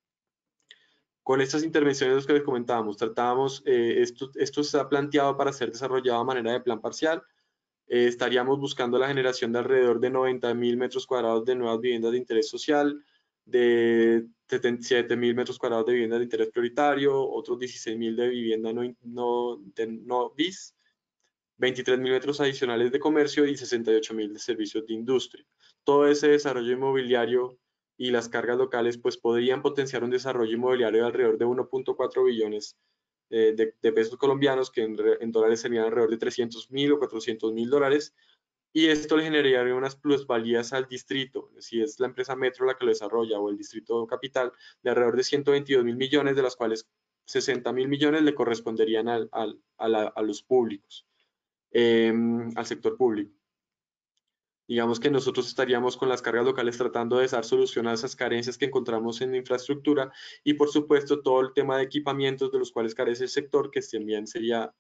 S1: Con estas intervenciones que les comentábamos, tratábamos, eh, esto, esto está planteado para ser desarrollado a manera de plan parcial. Eh, estaríamos buscando la generación de alrededor de noventa mil metros cuadrados de nuevas viviendas de interés social, de setenta y siete mil metros cuadrados de viviendas de interés prioritario, otros dieciséis mil de vivienda no, no, de, no bis, veintitrés mil metros adicionales de comercio y sesenta y ocho mil de servicios de industria. Todo ese desarrollo inmobiliario y las cargas locales pues podrían potenciar un desarrollo inmobiliario de alrededor de uno punto cuatro billones eh, de, de, pesos colombianos, que en, en dólares serían alrededor de trescientos mil o cuatrocientos mil dólares, y esto le generaría unas plusvalías al distrito, si es la empresa Metro la que lo desarrolla o el distrito capital, de alrededor de ciento veintidós mil millones, de las cuales sesenta mil millones le corresponderían al, al, a, la, a los públicos, eh, al sector público. Digamos que nosotros estaríamos con las cargas locales tratando de dar solución a esas carencias que encontramos en infraestructura y por supuesto todo el tema de equipamientos de los cuales carece el sector, que también sería,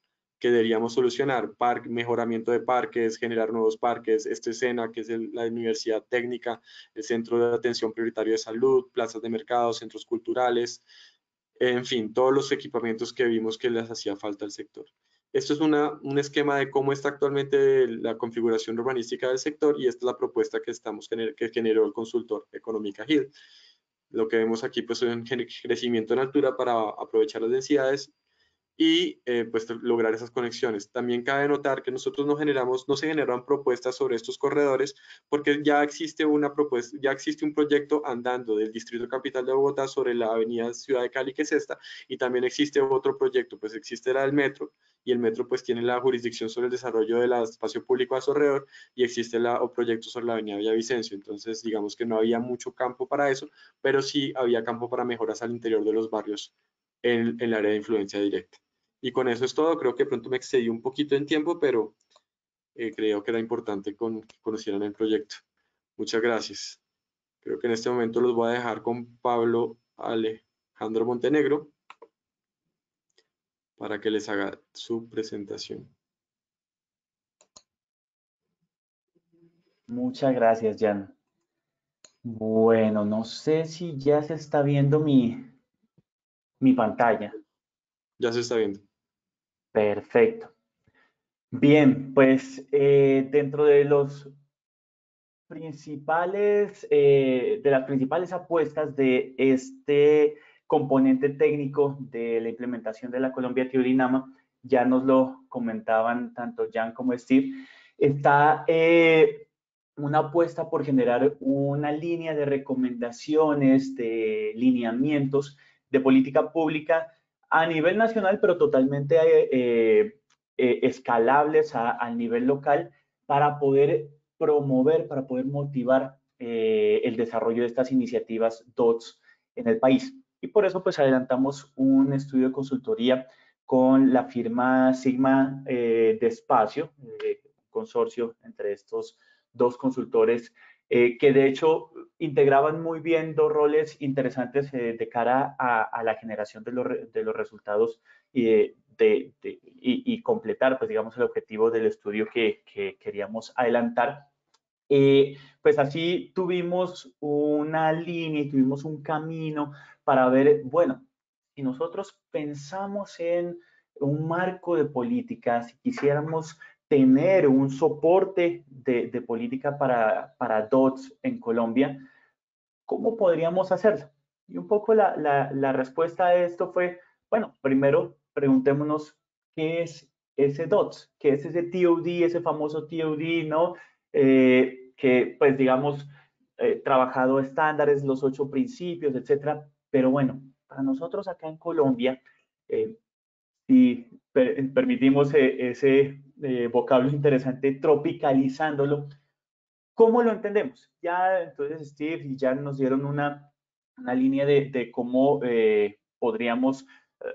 S1: que deberíamos solucionar: parque, mejoramiento de parques, generar nuevos parques, este SENA, que es el, la Universidad Técnica, el Centro de Atención Prioritario de Salud, plazas de mercado, centros culturales, en fin, todos los equipamientos que vimos que les hacía falta al sector. Esto es una, un esquema de cómo está actualmente la configuración urbanística del sector, y esta es la propuesta que, estamos, que generó el consultor Económica Hill. Lo que vemos aquí pues es un crecimiento en altura para aprovechar las densidades y eh, pues lograr esas conexiones. También cabe notar que nosotros no generamos, no se generan propuestas sobre estos corredores, porque ya existe una propuesta, ya existe un proyecto andando del Distrito Capital de Bogotá sobre la avenida Ciudad de Cali, que es esta, y también existe otro proyecto, pues existe la del metro, y el metro pues tiene la jurisdicción sobre el desarrollo del espacio público a su alrededor, y existe la, o proyecto sobre la avenida Villavicencio. Entonces digamos que no había mucho campo para eso, pero sí había campo para mejoras al interior de los barrios en, en el área de influencia directa. Y con eso es todo. Creo que pronto me excedí un poquito en tiempo, pero eh, creo que era importante con, que conocieran el proyecto. Muchas gracias. Creo que en este momento los voy a dejar con Pablo Alejandro Montenegro para que les haga su presentación.
S3: Muchas gracias, Jan. Bueno, no sé si ya se está viendo mi, mi pantalla.
S1: Ya se está viendo.
S3: Perfecto. Bien, pues eh, dentro de los principales, eh, de las principales apuestas de este componente técnico de la implementación de la Colombia T I O D-INAMA, ya nos lo comentaban tanto Jan como Steve, está eh, una apuesta por generar una línea de recomendaciones, de lineamientos de política pública a nivel nacional, pero totalmente eh, eh, escalables a, al nivel local, para poder promover, para poder motivar eh, el desarrollo de estas iniciativas D O T S en el país. Y por eso pues adelantamos un estudio de consultoría con la firma Sigma eh, de Espacio, eh, consorcio entre estos dos consultores, eh, que de hecho integraban muy bien dos roles interesantes eh, de cara a, a, la generación de los, de los resultados y, de, de, de, y, y, completar, pues digamos, el objetivo del estudio que, que queríamos adelantar. Eh, pues así tuvimos una línea y tuvimos un camino para ver, bueno, si nosotros pensamos en un marco de política, si quisiéramos tener un soporte de, de política para, para D O T S en Colombia, ¿cómo podríamos hacerlo? Y un poco la, la, la respuesta a esto fue, bueno, primero preguntémonos qué es ese D O T S, qué es ese T O D, ese famoso T O D, ¿no? Eh, que, pues, digamos, eh, trabajado estándares, los ocho principios, etcétera. Pero bueno, para nosotros acá en Colombia, eh, si per permitimos eh, ese eh, vocablo interesante, tropicalizándolo, ¿cómo lo entendemos? Ya entonces Steve y Jan nos dieron una, una línea de, de cómo eh, podríamos eh,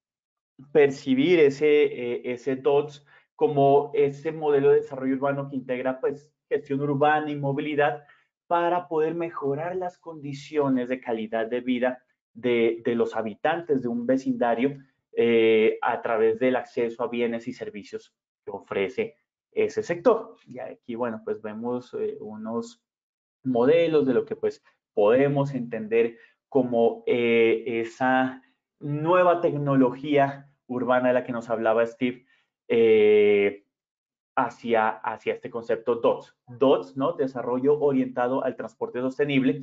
S3: percibir ese, eh, ese D O T S como ese modelo de desarrollo urbano que integra pues gestión urbana y movilidad para poder mejorar las condiciones de calidad de vida de, de los habitantes de un vecindario eh, a través del acceso a bienes y servicios que ofrece ese sector. Y aquí, bueno, pues vemos eh, unos modelos de lo que pues podemos entender como eh, esa nueva tecnología urbana de la que nos hablaba Steve, eh, hacia, hacia este concepto D O T S. D O T S, ¿no? Desarrollo orientado al transporte sostenible,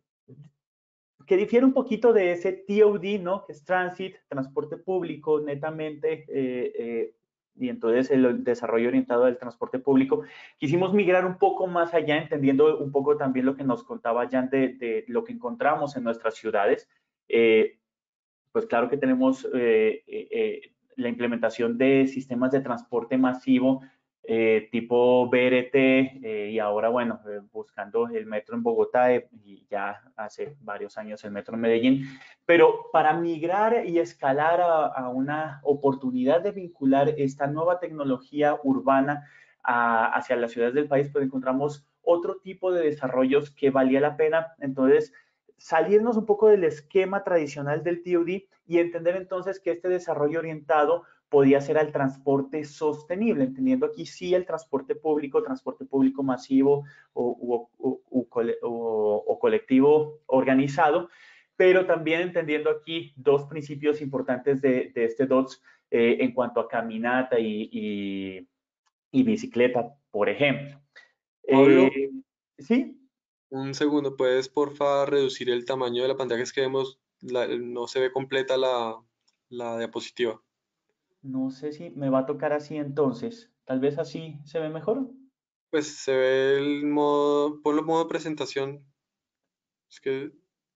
S3: que difiere un poquito de ese T O D, ¿no? Que es Transit, transporte público, netamente, eh, eh, y entonces el desarrollo orientado al transporte público. Quisimos migrar un poco más allá, entendiendo un poco también lo que nos contaba Jan de, de lo que encontramos en nuestras ciudades. Eh, pues claro que tenemos eh, eh, la implementación de sistemas de transporte masivo eh, tipo B R T eh, y ahora, bueno, eh, buscando el metro en Bogotá eh, y ya hace varios años el metro en Medellín. Pero para migrar y escalar a, a una oportunidad de vincular esta nueva tecnología urbana a, hacia las ciudades del país, pues encontramos otro tipo de desarrollos que valía la pena. Entonces, salirnos un poco del esquema tradicional del T O D y entender entonces que este desarrollo orientado podía ser al transporte sostenible, entendiendo aquí sí el transporte público, transporte público masivo o, o, o, o, o colectivo organizado, pero también entendiendo aquí dos principios importantes de, de este D O T S eh, en cuanto a caminata y, y, y bicicleta, por ejemplo.
S1: Pablo,
S3: Eh, ¿sí?
S1: un segundo, ¿puedes porfa reducir el tamaño de la pantalla? Es que vemos, la- no se ve completa la, la diapositiva.
S3: No sé si me va a tocar así entonces. Tal vez así se ve mejor.
S1: Pues se ve el modo, ponlo modo presentación. Es que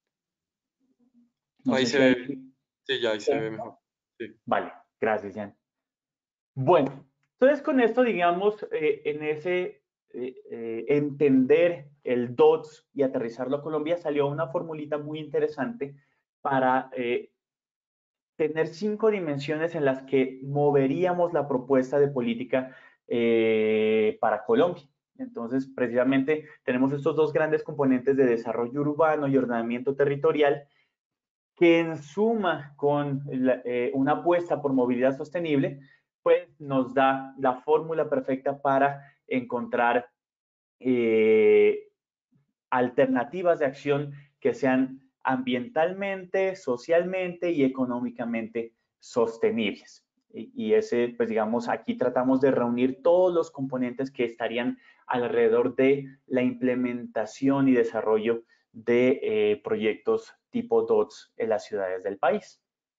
S3: No
S1: ahí
S3: sé
S1: se
S3: si hay...
S1: ve, sí, ya ahí se ve mejor. Sí.
S3: Vale, gracias, Jan. Bueno, entonces con esto, digamos, eh, en ese eh, eh, entender el D O T S y aterrizarlo a Colombia, salió una formulita muy interesante para eh, tener cinco dimensiones en las que moveríamos la propuesta de política eh, para Colombia. Entonces, precisamente, tenemos estos dos grandes componentes de desarrollo urbano y ordenamiento territorial que en suma con la, eh, una apuesta por movilidad sostenible, pues nos da la fórmula perfecta para encontrar eh, alternativas de acción que sean ambientalmente, socialmente y económicamente sostenibles. Y, y ese, pues digamos, aquí tratamos de reunir todos los componentes que estarían alrededor de la implementación y desarrollo de eh, proyectos tipo D O T S en las ciudades del país.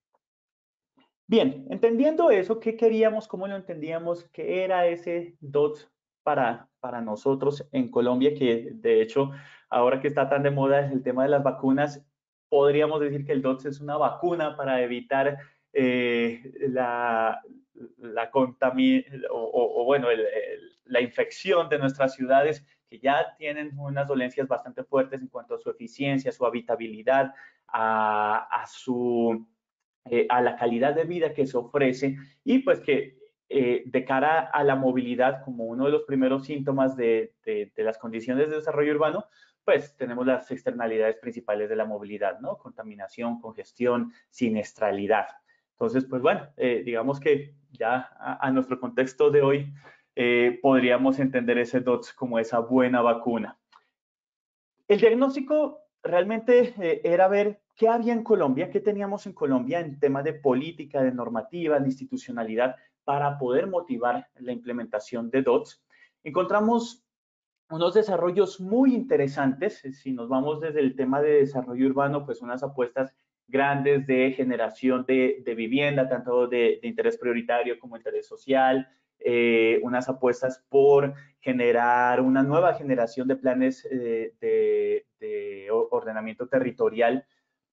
S3: Bien, entendiendo eso, ¿qué queríamos? ¿Cómo lo entendíamos? ¿Qué era ese D O T S para, para nosotros en Colombia? Que de hecho, ahora que está tan de moda el tema de las vacunas, podríamos decir que el D O T S es una vacuna para evitar eh, la, la contaminación o, o, o, bueno, el, el, la infección de nuestras ciudades que ya tienen unas dolencias bastante fuertes en cuanto a su eficiencia, su habitabilidad, a, a su eh, a la calidad de vida que se ofrece y pues que eh, de cara a la movilidad como uno de los primeros síntomas de, de, de, las condiciones de desarrollo urbano, pues tenemos las externalidades principales de la movilidad, ¿no? Contaminación, congestión, siniestralidad. Entonces, pues bueno, eh, digamos que ya a, a, nuestro contexto de hoy eh, podríamos entender ese D O T S como esa buena vacuna. El diagnóstico realmente eh, era ver qué había en Colombia, qué teníamos en Colombia en temas de política, de normativa, de institucionalidad para poder motivar la implementación de D O T S. Encontramos unos desarrollos muy interesantes, si nos vamos desde el tema de desarrollo urbano, pues unas apuestas grandes de generación de, de vivienda, tanto de, de interés prioritario como interés social, eh, unas apuestas por generar una nueva generación de planes eh, de, de, ordenamiento territorial.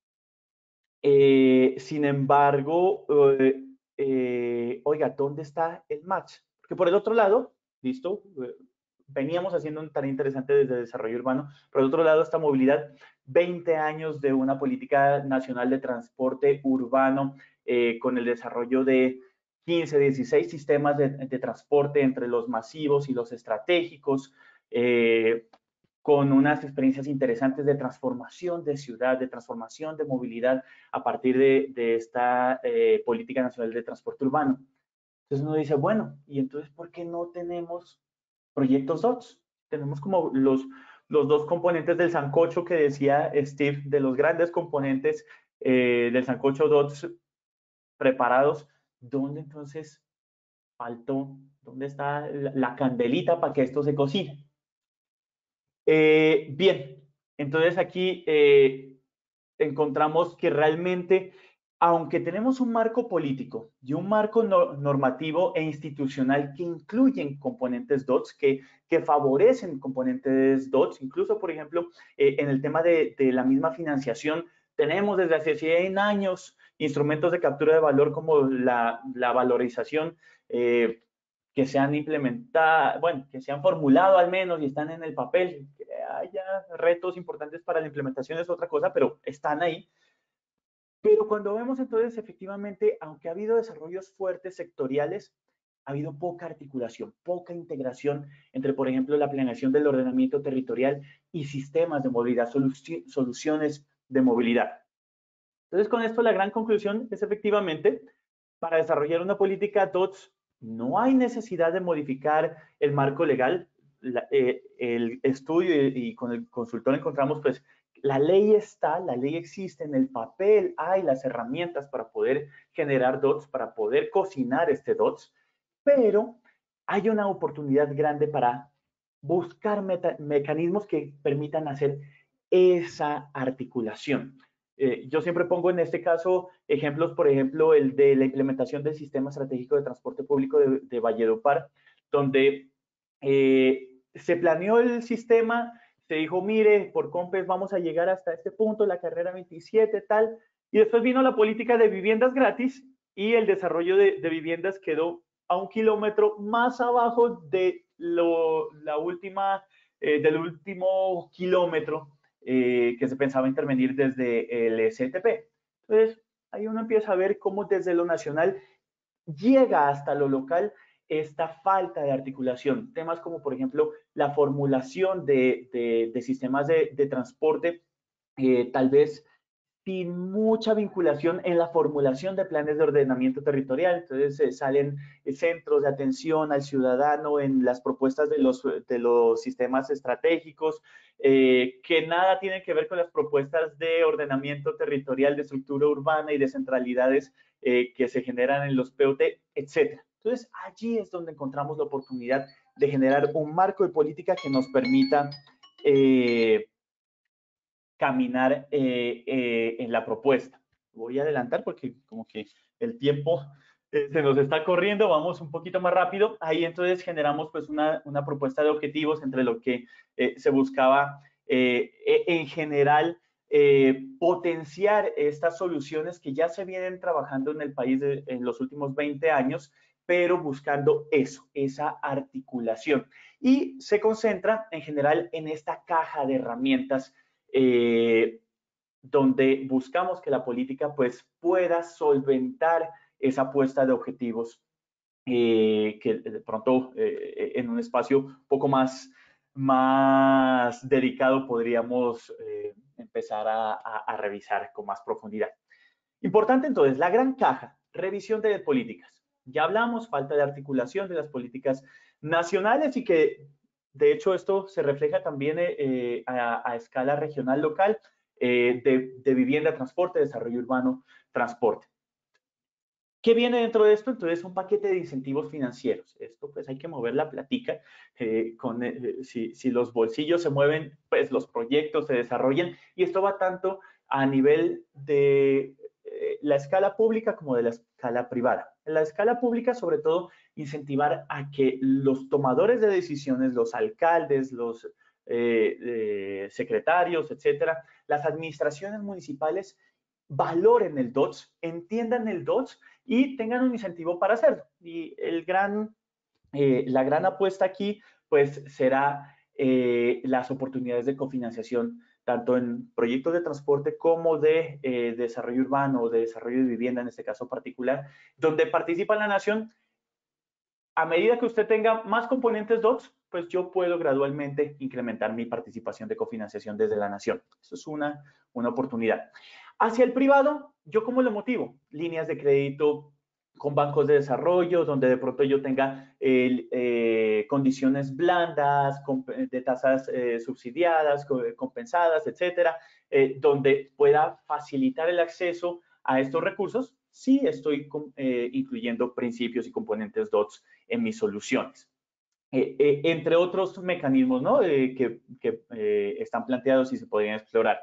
S3: Eh, sin embargo, eh, eh, oiga, ¿dónde está el match? Porque por el otro lado, listo, veníamos haciendo un tarea interesante desde desarrollo urbano, por el otro lado, esta movilidad, veinte años de una política nacional de transporte urbano eh, con el desarrollo de quince, dieciséis sistemas de, de, transporte entre los masivos y los estratégicos, eh, con unas experiencias interesantes de transformación de ciudad, de transformación de movilidad a partir de, de esta eh, Política Nacional de Transporte Urbano. Entonces uno dice, bueno, ¿y entonces por qué no tenemos proyectos D O T S? Tenemos como los, los dos componentes del sancocho que decía Steve, de los grandes componentes eh, del sancocho D O T S preparados. ¿Dónde entonces faltó? ¿Dónde está la, la candelita para que esto se cocine? Eh, bien, entonces aquí eh, encontramos que realmente, aunque tenemos un marco político y un marco no, normativo e institucional que incluyen componentes D O T S, que, que favorecen componentes D O T S, incluso, por ejemplo, eh, en el tema de, de la misma financiación, tenemos desde hace cien años instrumentos de captura de valor como la, la valorización, eh, que se han implementado, bueno, que se han formulado al menos y están en el papel. Que haya retos importantes para la implementación es otra cosa, pero están ahí. Pero cuando vemos entonces, efectivamente, aunque ha habido desarrollos fuertes sectoriales, ha habido poca articulación, poca integración entre, por ejemplo, la planeación del ordenamiento territorial y sistemas de movilidad, soluciones de movilidad. Entonces, con esto la gran conclusión es efectivamente Para desarrollar una política D O T S no hay necesidad de modificar el marco legal. La, eh, el estudio y, y con el consultor encontramos, pues, la ley está, la ley existe en el papel, hay las herramientas para poder generar D O T S, para poder cocinar este D O T S, pero hay una oportunidad grande para buscar meta, mecanismos que permitan hacer esa articulación. Eh, yo siempre pongo en este caso ejemplos, por ejemplo, el de la implementación del Sistema Estratégico de Transporte Público de, de Valledupar, donde eh, se planeó el sistema, se dijo, mire, por COMPES vamos a llegar hasta este punto, la carrera veintisiete, tal, y después vino la política de viviendas gratis y el desarrollo de, de viviendas quedó a un kilómetro más abajo de lo, la última, eh, del último kilómetro eh, que se pensaba intervenir desde el S T P. Entonces, ahí uno empieza a ver cómo desde lo nacional llega hasta lo local esta falta de articulación. Temas como, por ejemplo, la formulación de, de, de sistemas de, de transporte, eh, tal vez sin mucha vinculación en la formulación de planes de ordenamiento territorial. Entonces eh, salen eh, centros de atención al ciudadano en las propuestas de los, de los sistemas estratégicos, eh, que nada tienen que ver con las propuestas de ordenamiento territorial, de estructura urbana y de centralidades eh, que se generan en los P O T, etcétera. Entonces allí es donde encontramos la oportunidad de generar un marco de política que nos permita eh, caminar eh, eh, en la propuesta. Voy a adelantar porque como que el tiempo eh, se nos está corriendo, vamos un poquito más rápido. Ahí entonces generamos pues una, una propuesta de objetivos entre lo que eh, se buscaba eh, en general eh, potenciar estas soluciones que ya se vienen trabajando en el país de, en los últimos veinte años, pero buscando eso, esa articulación. Y se concentra en general en esta caja de herramientas Eh, donde buscamos que la política pues pueda solventar esa apuesta de objetivos eh, que de pronto eh, en un espacio un poco más, más dedicado podríamos eh, empezar a, a, a revisar con más profundidad. Importante entonces, la gran caja, revisión de políticas. Ya hablamos, falta de articulación de las políticas nacionales y que de hecho esto se refleja también eh, a, a escala regional local eh, de, de vivienda, transporte, desarrollo urbano, transporte. ¿Qué viene dentro de esto? Entonces, un paquete de incentivos financieros. Esto, pues, hay que mover la platica. Eh, con, eh, si, si los bolsillos se mueven, pues, los proyectos se desarrollan. Y esto va tanto a nivel de eh, la escala pública como de la escala privada. En la escala pública, sobre todo, incentivar a que los tomadores de decisiones, los alcaldes, los eh, eh, secretarios, etcétera, las administraciones municipales valoren el D O T S, entiendan el D O T S y tengan un incentivo para hacerlo. Y el gran, eh, la gran apuesta aquí, pues, será eh, las oportunidades de cofinanciación, tanto en proyectos de transporte como de eh, desarrollo urbano o de desarrollo de vivienda, en este caso particular, donde participa la nación. A medida que usted tenga más componentes D O T S, pues yo puedo gradualmente incrementar mi participación de cofinanciación desde la nación. Eso es una, una oportunidad. Hacia el privado, ¿yo cómo lo motivo? Líneas de crédito con bancos de desarrollo, donde de pronto yo tenga eh, eh, condiciones blandas, de tasas eh, subsidiadas, compensadas, etcétera, eh, donde pueda facilitar el acceso a estos recursos. Sí estoy eh, incluyendo principios y componentes D O T S en mis soluciones. Eh, eh, entre otros mecanismos, ¿no? eh, que, que eh, están planteados y se podrían explorar.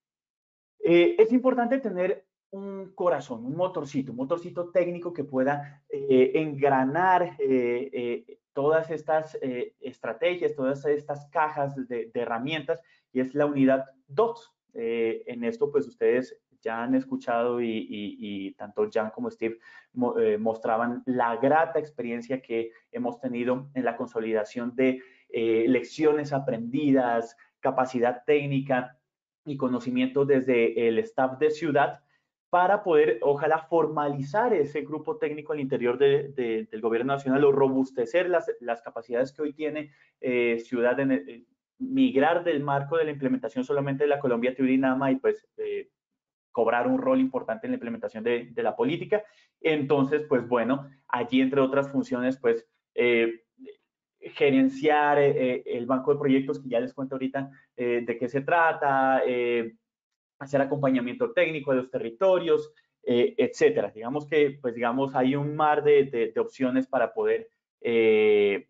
S3: Eh, es importante tener un corazón, un motorcito, un motorcito técnico que pueda eh, engranar eh, eh, todas estas eh, estrategias, todas estas cajas de, de herramientas, y es la unidad D O T S. Eh, en esto, pues ustedes ya han escuchado y, y, y tanto Jan como Steve mo, eh, mostraban la grata experiencia que hemos tenido en la consolidación de eh, lecciones aprendidas, capacidad técnica y conocimiento desde el staff de ciudad para poder, ojalá, formalizar ese grupo técnico al interior de, de, del gobierno nacional o robustecer las, las capacidades que hoy tiene eh, ciudad en el, migrar del marco de la implementación solamente de la Colombia T I U D I NAMA y pues eh, cobrar un rol importante en la implementación de, de la política. Entonces, pues bueno, allí entre otras funciones, pues eh, gerenciar eh, el banco de proyectos, que ya les cuento ahorita eh, de qué se trata, eh, hacer acompañamiento técnico de los territorios, eh, etcétera. Digamos que, pues digamos, hay un mar de, de, de opciones para poder eh,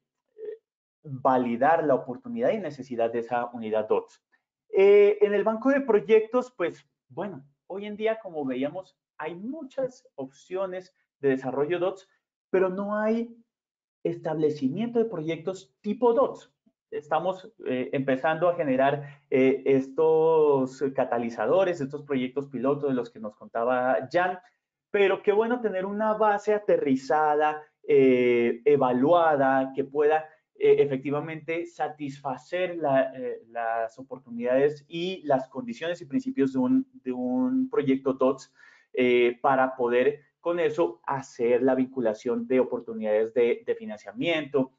S3: validar la oportunidad y necesidad de esa unidad D O T S. Eh, en el banco de proyectos, pues bueno, hoy en día, como veíamos, hay muchas opciones de desarrollo D O T S, pero no hay establecimiento de proyectos tipo D O T S. Estamos eh, empezando a generar eh, estos catalizadores, estos proyectos pilotos de los que nos contaba Jan, pero qué bueno tener una base aterrizada, eh, evaluada, que pueda eh, efectivamente satisfacer la, eh, las oportunidades y las condiciones y principios de un, de un proyecto D O T S eh, para poder con eso hacer la vinculación de oportunidades de, de financiamiento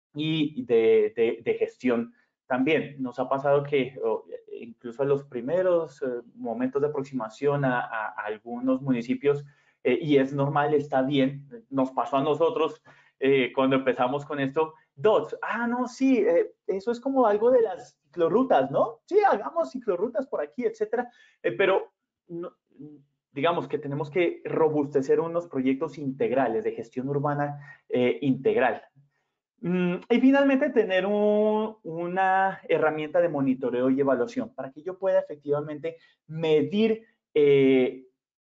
S3: y de, de, de gestión. También nos ha pasado que oh, incluso en los primeros eh, momentos de aproximación a, a, a algunos municipios, eh, y es normal, está bien, nos pasó a nosotros eh, cuando empezamos con esto, D O T S, ah, no, sí, eh, eso es como algo de las ciclorrutas, ¿no? Sí, hagamos ciclorrutas por aquí, etcétera, eh, pero no, digamos que tenemos que robustecer unos proyectos integrales de gestión urbana eh, integral. Mm, y finalmente tener un, una herramienta de monitoreo y evaluación para que yo pueda efectivamente medir eh,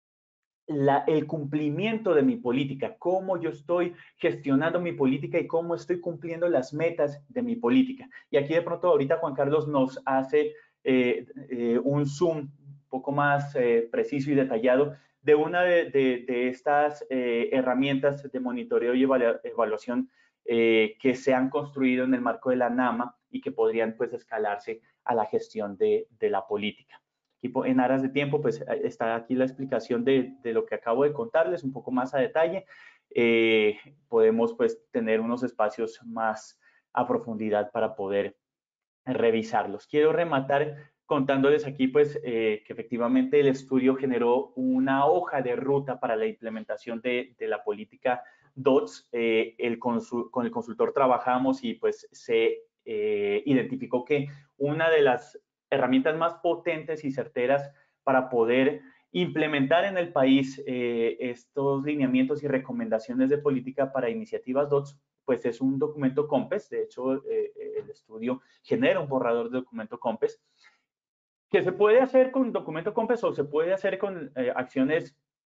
S3: la, el cumplimiento de mi política, cómo yo estoy gestionando mi política y cómo estoy cumpliendo las metas de mi política. Y aquí de pronto ahorita Juan Carlos nos hace eh, eh, un zoom un poco más eh, preciso y detallado de una de, de, de estas eh, herramientas de monitoreo y evalu evaluación eh, que se han construido en el marco de la NAMA y que podrían pues escalarse a la gestión de, de la política. En aras de tiempo, pues está aquí la explicación de, de lo que acabo de contarles, un poco más a detalle. Eh, podemos pues tener unos espacios más a profundidad para poder revisarlos. Quiero rematar contándoles aquí pues eh, que efectivamente el estudio generó una hoja de ruta para la implementación de, de la política D O T S. Eh, el consul, con el consultor trabajamos y pues se eh, identificó que una de las herramientas más potentes y certeras para poder implementar en el país eh, estos lineamientos y recomendaciones de política para iniciativas D O T S, pues es un documento COMPES. De hecho, eh, el estudio genera un borrador de documento COMPES, que se puede hacer con documento COMPES o se puede hacer con eh, acciones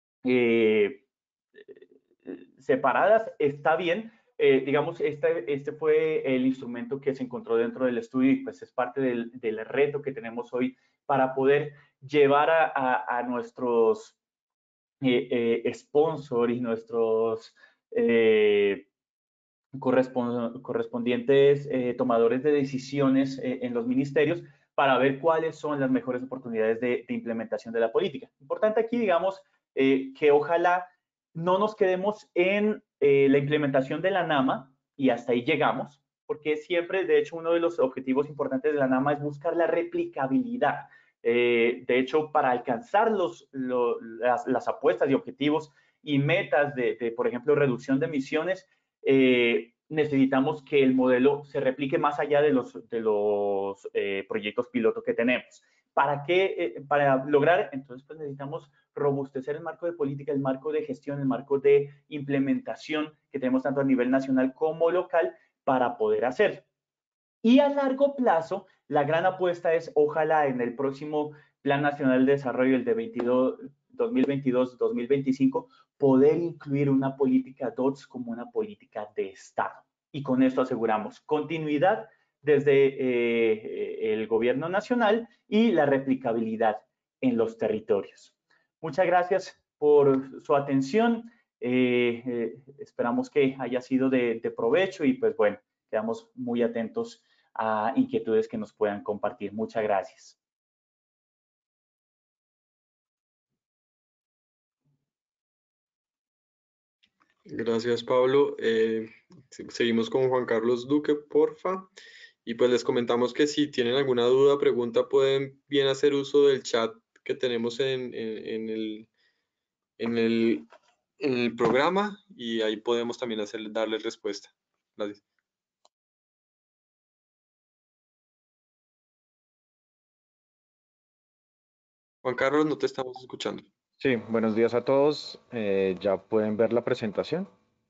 S3: eh, separadas, está bien. Eh, digamos, este, este fue el instrumento que se encontró dentro del estudio y pues es parte del, del reto que tenemos hoy para poder llevar a, a, a nuestros eh, eh, sponsors y nuestros eh, correspondientes eh, tomadores de decisiones eh, en los ministerios para ver cuáles son las mejores oportunidades de, de implementación de la política. Importante aquí, digamos, eh, que ojalá no nos quedemos en eh, la implementación de la NAMA y hasta ahí llegamos, porque siempre, de hecho, uno de los objetivos importantes de la NAMA es buscar la replicabilidad. Eh, de hecho, para alcanzar los, lo, las, las apuestas y objetivos y metas de, de, por ejemplo, reducción de emisiones, eh, necesitamos que el modelo se replique más allá de los, de los eh, proyectos piloto que tenemos. ¿Para qué? Eh, para lograr, entonces, pues necesitamos robustecer el marco de política, el marco de gestión, el marco de implementación que tenemos tanto a nivel nacional como local para poder hacer. Y a largo plazo, la gran apuesta es, ojalá en el próximo Plan Nacional de Desarrollo, el de dos mil veintidós dos mil veinticinco, poder incluir una política D O T S como una política de Estado. Y con esto aseguramos continuidad desde eh, el gobierno nacional y la replicabilidad en los territorios. Muchas gracias por su atención. Eh, eh, esperamos que haya sido de, de provecho y pues bueno, quedamos muy atentos a inquietudes que nos puedan compartir. Muchas gracias.
S1: Gracias, Pablo. Eh, seguimos con Juan Carlos Duque, porfa. Y pues les comentamos que si tienen alguna duda, pregunta, pueden bien hacer uso del chat que tenemos en, en, en el, en, el, en el programa y ahí podemos también hacer, darle respuesta. Gracias. Juan Carlos, no te estamos escuchando.
S4: Sí, buenos días a todos. Eh, ¿ya pueden ver la presentación?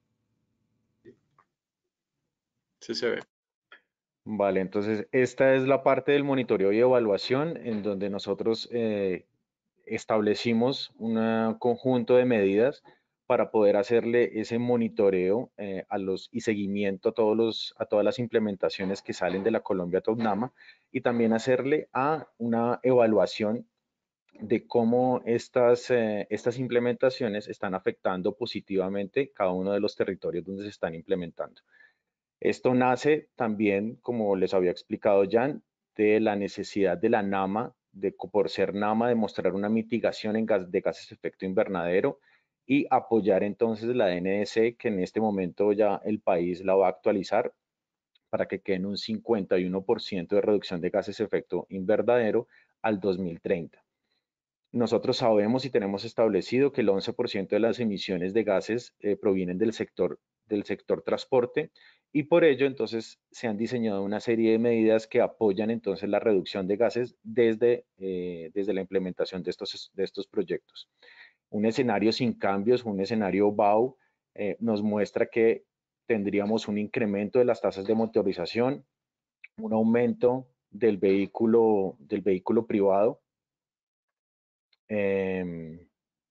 S1: Sí se ve.
S4: Vale, entonces esta es la parte del monitoreo y evaluación en donde nosotros eh, establecimos un conjunto de medidas para poder hacerle ese monitoreo eh, a los, y seguimiento a, todos los, a todas las implementaciones que salen de la Colombia TOCNAMA y también hacerle a una evaluación de cómo estas, eh, estas implementaciones están afectando positivamente cada uno de los territorios donde se están implementando. Esto nace también, como les había explicado Jan, de la necesidad de la NAMA, de, por ser NAMA, de mostrar una mitigación en gas, de gases de efecto invernadero y apoyar entonces la N D C, que en este momento ya el país la va a actualizar para que quede en un cincuenta y uno por ciento de reducción de gases de efecto invernadero al dos mil treinta. Nosotros sabemos y tenemos establecido que el once por ciento de las emisiones de gases eh, provienen del sector, del sector transporte y por ello entonces se han diseñado una serie de medidas que apoyan entonces la reducción de gases desde, eh, desde la implementación de estos, de estos proyectos. Un escenario sin cambios, un escenario B A U, eh, nos muestra que tendríamos un incremento de las tasas de motorización, un aumento del vehículo, del vehículo privado, Eh,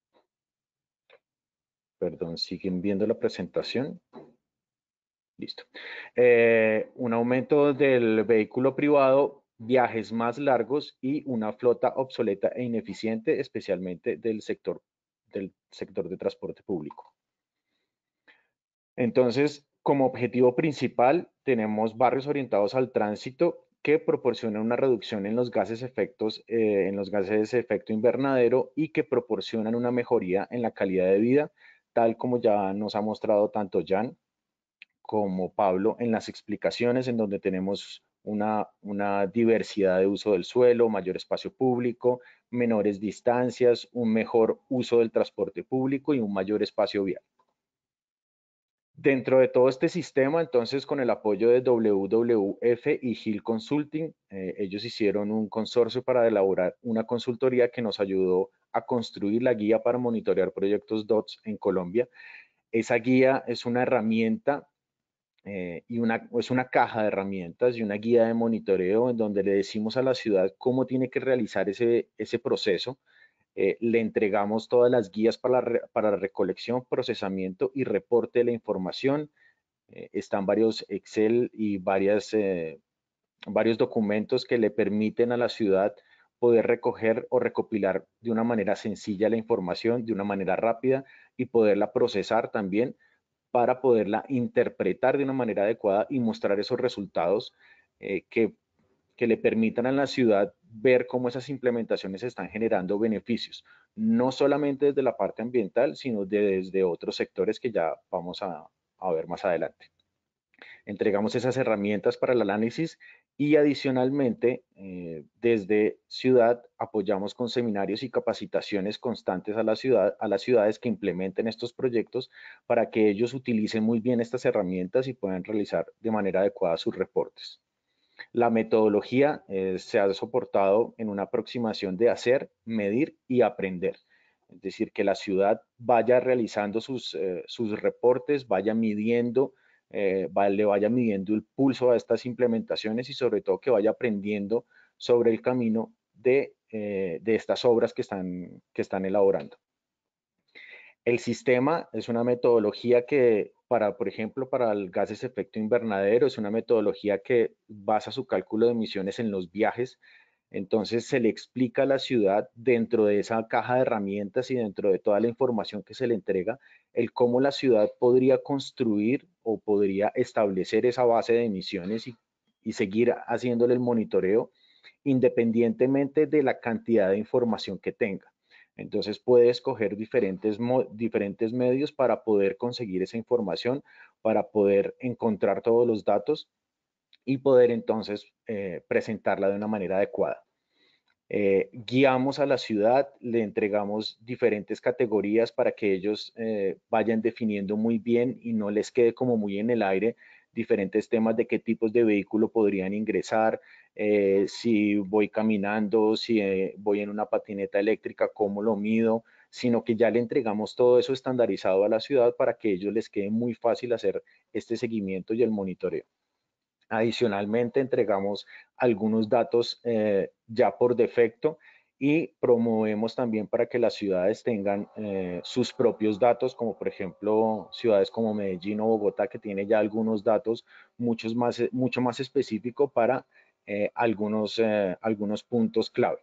S4: perdón, siguen viendo la presentación. Listo. Eh, un aumento del vehículo privado, viajes más largos y una flota obsoleta e ineficiente, especialmente del sector, del sector de transporte público. Entonces, como objetivo principal, tenemos barrios orientados al tránsito que proporcionan una reducción en los gases efectos, eh, en los gases de efecto invernadero y que proporcionan una mejoría en la calidad de vida, tal como ya nos ha mostrado tanto Jan como Pablo en las explicaciones, en donde tenemos una, una diversidad de uso del suelo, mayor espacio público, menores distancias, un mejor uso del transporte público y un mayor espacio vial. Dentro de todo este sistema, entonces, con el apoyo de W W F y Hill Consulting, eh, ellos hicieron un consorcio para elaborar una consultoría que nos ayudó a construir la guía para monitorear proyectos D O T S en Colombia. Esa guía es una herramienta eh, y una, es una caja de herramientas y una guía de monitoreo en donde le decimos a la ciudad cómo tiene que realizar ese, ese proceso. Eh, le entregamos todas las guías para la, para la recolección, procesamiento y reporte de la información. Eh, están varios Excel y varias, eh, varios documentos que le permiten a la ciudad poder recoger o recopilar de una manera sencilla la información, de una manera rápida y poderla procesar también para poderla interpretar de una manera adecuada y mostrar esos resultados eh, que que le permitan a la ciudad ver cómo esas implementaciones están generando beneficios, no solamente desde la parte ambiental, sino desde otros sectores que ya vamos a, a ver más adelante. Entregamos esas herramientas para el análisis y adicionalmente eh, desde ciudad apoyamos con seminarios y capacitaciones constantes a la ciudad, a las ciudades que implementen estos proyectos para que ellos utilicen muy bien estas herramientas y puedan realizar de manera adecuada sus reportes. La metodología eh, se ha soportado en una aproximación de hacer, medir y aprender. Es decir, que la ciudad vaya realizando sus, eh, sus reportes, vaya midiendo, eh, va, le vaya midiendo el pulso a estas implementaciones y sobre todo que vaya aprendiendo sobre el camino de, eh, de estas obras que están, que están elaborando. El sistema es una metodología que, para, por ejemplo, para el gases de efecto invernadero, es una metodología que basa su cálculo de emisiones en los viajes. Entonces se le explica a la ciudad dentro de esa caja de herramientas y dentro de toda la información que se le entrega, el cómo la ciudad podría construir o podría establecer esa base de emisiones y, y seguir haciéndole el monitoreo independientemente de la cantidad de información que tenga. Entonces puede escoger diferentes, diferentes medios para poder conseguir esa información, para poder encontrar todos los datos y poder entonces eh, presentarla de una manera adecuada. Eh, guiamos a la ciudad, le entregamos diferentes categorías para que ellos eh, vayan definiendo muy bien y no les quede como muy en el aire diferentes temas de qué tipos de vehículo podrían ingresar, eh, si voy caminando, si eh, voy en una patineta eléctrica, cómo lo mido, sino que ya le entregamos todo eso estandarizado a la ciudad para que ellos les quede muy fácil hacer este seguimiento y el monitoreo. Adicionalmente, entregamos algunos datos eh, ya por defecto y promovemos también para que las ciudades tengan eh, sus propios datos, como por ejemplo ciudades como Medellín o Bogotá, que tiene ya algunos datos muchos más, mucho más específicos para eh, algunos, eh, algunos puntos clave.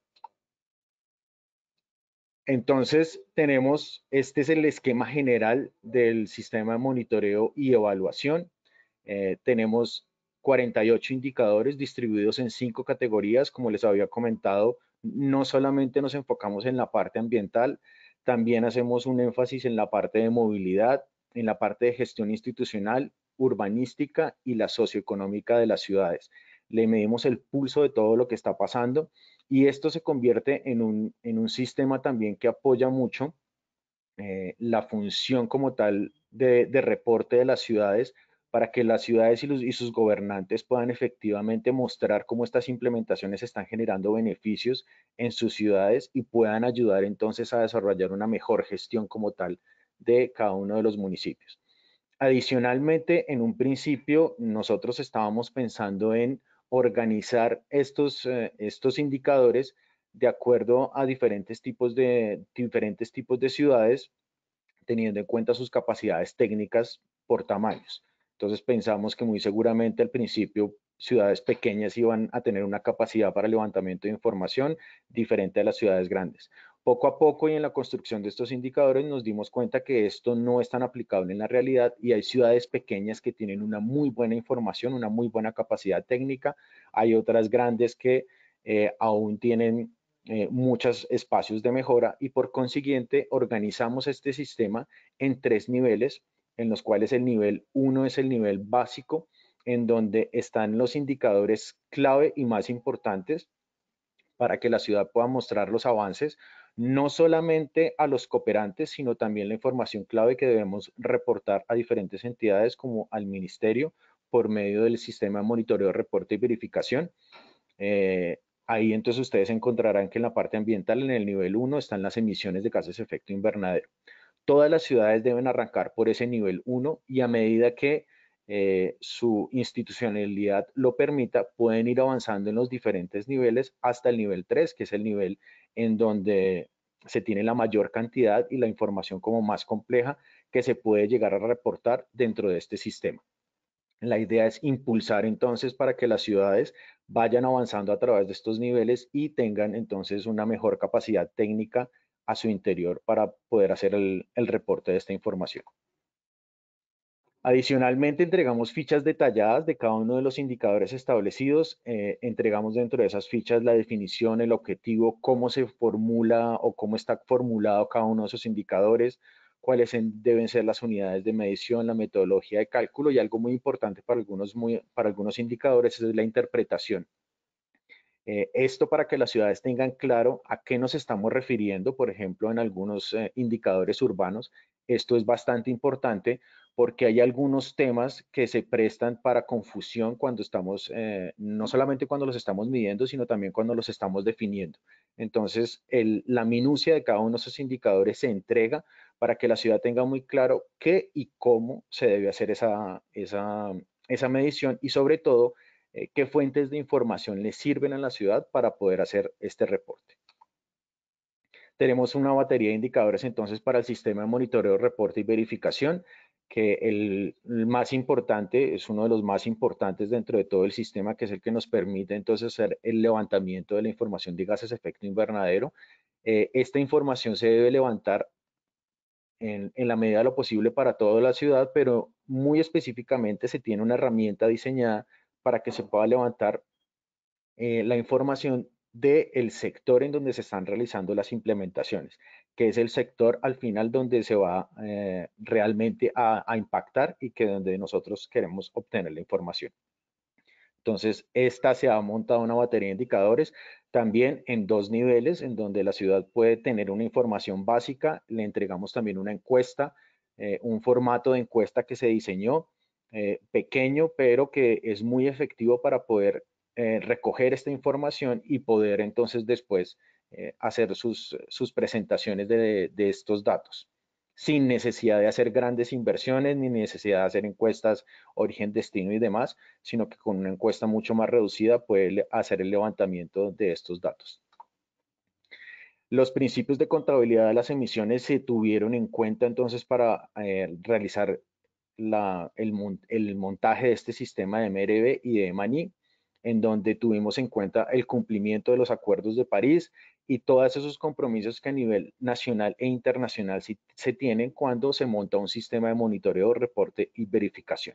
S4: Entonces, tenemos, este es el esquema general del sistema de monitoreo y evaluación. Eh, tenemos cuarenta y ocho indicadores distribuidos en cinco categorías. Como les había comentado, no solamente nos enfocamos en la parte ambiental, también hacemos un énfasis en la parte de movilidad, en la parte de gestión institucional, urbanística y la socioeconómica de las ciudades. Le medimos el pulso de todo lo que está pasando y esto se convierte en un, en un sistema también que apoya mucho eh, la función como tal de, de reporte de las ciudades para que las ciudades y, los, y sus gobernantes puedan efectivamente mostrar cómo estas implementaciones están generando beneficios en sus ciudades y puedan ayudar entonces a desarrollar una mejor gestión como tal de cada uno de los municipios. Adicionalmente, en un principio, nosotros estábamos pensando en organizar estos, eh, estos indicadores de acuerdo a diferentes tipos de, diferentes tipos de ciudades, teniendo en cuenta sus capacidades técnicas por tamaños. Entonces pensamos que muy seguramente al principio ciudades pequeñas iban a tener una capacidad para levantamiento de información diferente a las ciudades grandes. Poco a poco y en la construcción de estos indicadores nos dimos cuenta que esto no es tan aplicable en la realidad y hay ciudades pequeñas que tienen una muy buena información, una muy buena capacidad técnica. Hay otras grandes que eh, aún tienen eh, muchos espacios de mejora y por consiguiente organizamos este sistema en tres niveles, en los cuales el nivel uno es el nivel básico, en donde están los indicadores clave y más importantes para que la ciudad pueda mostrar los avances, no solamente a los cooperantes, sino también la información clave que debemos reportar a diferentes entidades como al ministerio por medio del sistema de monitoreo, reporte y verificación. Eh, Ahí entonces ustedes encontrarán que en la parte ambiental, en el nivel uno, están las emisiones de gases de efecto invernadero. Todas las ciudades deben arrancar por ese nivel uno y a medida que eh, su institucionalidad lo permita, pueden ir avanzando en los diferentes niveles hasta el nivel tres, que es el nivel en donde se tiene la mayor cantidad y la información como más compleja que se puede llegar a reportar dentro de este sistema. La idea es impulsar entonces para que las ciudades vayan avanzando a través de estos niveles y tengan entonces una mejor capacidad técnica a su interior para poder hacer el, el reporte de esta información. Adicionalmente, entregamos fichas detalladas de cada uno de los indicadores establecidos. Eh, entregamos dentro de esas fichas la definición, el objetivo, cómo se formula o cómo está formulado cada uno de esos indicadores, cuáles en, deben ser las unidades de medición, la metodología de cálculo y algo muy importante para algunos, muy, para algunos indicadores es la interpretación. Eh, esto para que las ciudades tengan claro a qué nos estamos refiriendo, por ejemplo, en algunos eh, indicadores urbanos. Esto es bastante importante porque hay algunos temas que se prestan para confusión cuando estamos, eh, no solamente cuando los estamos midiendo, sino también cuando los estamos definiendo. Entonces, el, la minucia de cada uno de esos indicadores se entrega para que la ciudad tenga muy claro qué y cómo se debe hacer esa, esa, esa medición y sobre todo, eh, qué fuentes de información le sirven a la ciudad para poder hacer este reporte. Tenemos una batería de indicadores entonces para el sistema de monitoreo, reporte y verificación, que el, el más importante, es uno de los más importantes dentro de todo el sistema, que es el que nos permite entonces hacer el levantamiento de la información de gases de efecto invernadero. Eh, esta información se debe levantar en, en la medida de lo posible para toda la ciudad, pero muy específicamente se tiene una herramienta diseñada para que se pueda levantar eh, la información del sector en donde se están realizando las implementaciones, que es el sector al final donde se va eh, realmente a, a impactar y que donde nosotros queremos obtener la información. Entonces, esta se ha montado una batería de indicadores. También en dos niveles, en donde la ciudad puede tener una información básica, le entregamos también una encuesta, eh, un formato de encuesta que se diseñó, eh, pequeño, pero que es muy efectivo para poder eh, recoger esta información y poder entonces después eh, hacer sus, sus presentaciones de, de estos datos, sin necesidad de hacer grandes inversiones, ni necesidad de hacer encuestas origen, destino y demás, sino que con una encuesta mucho más reducida puede hacer el levantamiento de estos datos. Los principios de contabilidad de las emisiones se tuvieron en cuenta entonces para eh, realizar la, el, el, montaje de este sistema de M R V y de Maní, en donde tuvimos en cuenta el cumplimiento de los acuerdos de París y todos esos compromisos que a nivel nacional e internacional se, se tienen cuando se monta un sistema de monitoreo, reporte y verificación.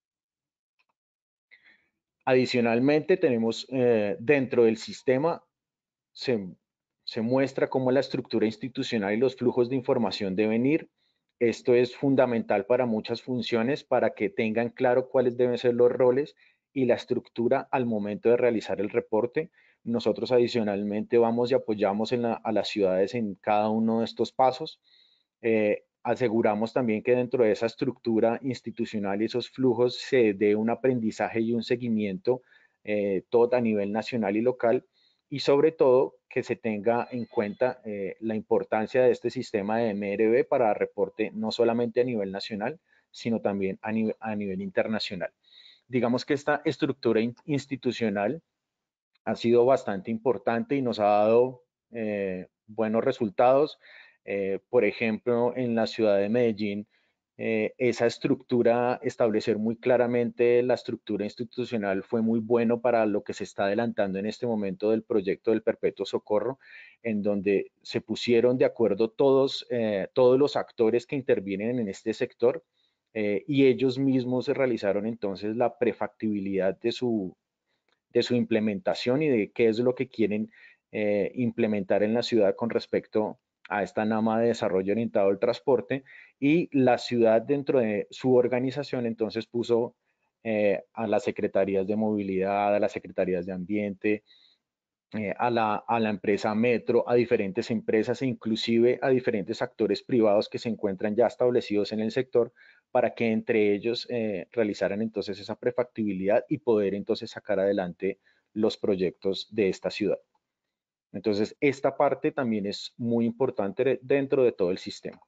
S4: Adicionalmente, tenemos eh, dentro del sistema, se, se muestra cómo la estructura institucional y los flujos de información deben ir. Esto es fundamental para muchas funciones, para que tengan claro cuáles deben ser los roles y la estructura al momento de realizar el reporte. Nosotros adicionalmente vamos y apoyamos en la, a las ciudades en cada uno de estos pasos. Eh, aseguramos también que dentro de esa estructura institucional y esos flujos se dé un aprendizaje y un seguimiento eh, todo a nivel nacional y local, y sobre todo que se tenga en cuenta eh, la importancia de este sistema de M R V para reporte no solamente a nivel nacional, sino también a nivel, a nivel internacional. Digamos que esta estructura in, institucional ha sido bastante importante y nos ha dado eh, buenos resultados. Eh, por ejemplo, en la ciudad de Medellín, eh, esa estructura, establecer muy claramente la estructura institucional fue muy bueno para lo que se está adelantando en este momento del proyecto del Perpetuo Socorro, en donde se pusieron de acuerdo todos, eh, todos los actores que intervienen en este sector eh, y ellos mismos se realizaron entonces la prefactibilidad de su, de su implementación y de qué es lo que quieren eh, implementar en la ciudad con respecto a esta NAMA de desarrollo orientado al transporte, y la ciudad dentro de su organización entonces puso eh, a las secretarías de movilidad, a las secretarías de ambiente, eh, a, la, a la empresa Metro, a diferentes empresas e inclusive a diferentes actores privados que se encuentran ya establecidos en el sector, para que entre ellos eh, realizaran entonces esa prefactibilidad y poder entonces sacar adelante los proyectos de esta ciudad. Entonces, esta parte también es muy importante dentro de todo el sistema.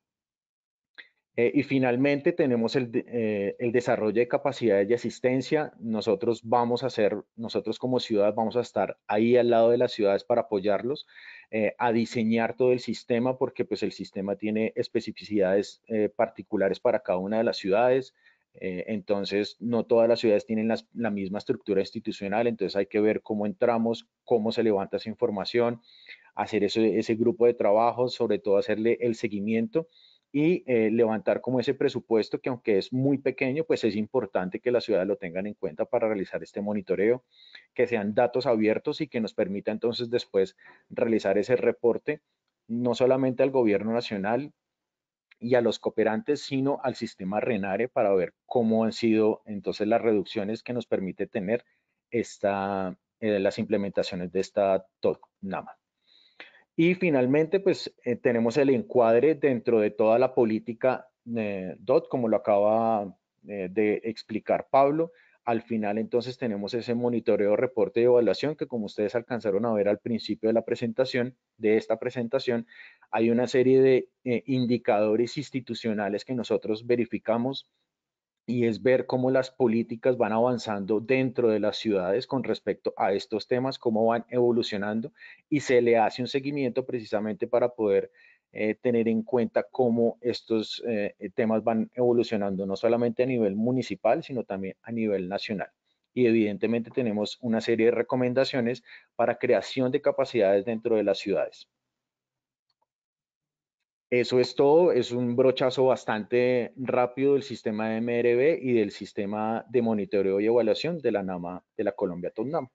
S4: Eh, y finalmente tenemos el, eh, el desarrollo de capacidades de asistencia. Nosotros vamos a hacer, nosotros como ciudad vamos a estar ahí al lado de las ciudades para apoyarlos, eh, a diseñar todo el sistema, porque pues el sistema tiene especificidades eh, particulares para cada una de las ciudades. Eh, entonces, no todas las ciudades tienen las, la misma estructura institucional, entonces hay que ver cómo entramos, cómo se levanta esa información, hacer eso, ese grupo de trabajo, sobre todo hacerle el seguimiento y eh, levantar como ese presupuesto que, aunque es muy pequeño, pues es importante que las ciudades lo tengan en cuenta para realizar este monitoreo, que sean datos abiertos y que nos permita entonces después realizar ese reporte no solamente al gobierno nacional y a los cooperantes, sino al sistema RENARE, para ver cómo han sido entonces las reducciones que nos permite tener esta, eh, las implementaciones de esta T O D NAMA. Y finalmente, pues eh, tenemos el encuadre dentro de toda la política eh, D O T, como lo acaba eh, de explicar Pablo. Al final, entonces, tenemos ese monitoreo, reporte y evaluación que, como ustedes alcanzaron a ver al principio de la presentación, de esta presentación, hay una serie de eh, indicadores institucionales que nosotros verificamos, y es ver cómo las políticas van avanzando dentro de las ciudades con respecto a estos temas, cómo van evolucionando, y se le hace un seguimiento precisamente para poder eh, tener en cuenta cómo estos eh, temas van evolucionando, no solamente a nivel municipal, sino también a nivel nacional. Y evidentemente tenemos una serie de recomendaciones para creación de capacidades dentro de las ciudades. Eso es todo, es un brochazo bastante rápido del sistema de M R V y del sistema de monitoreo y evaluación de la NAMA de la Colombia T O D NAMA.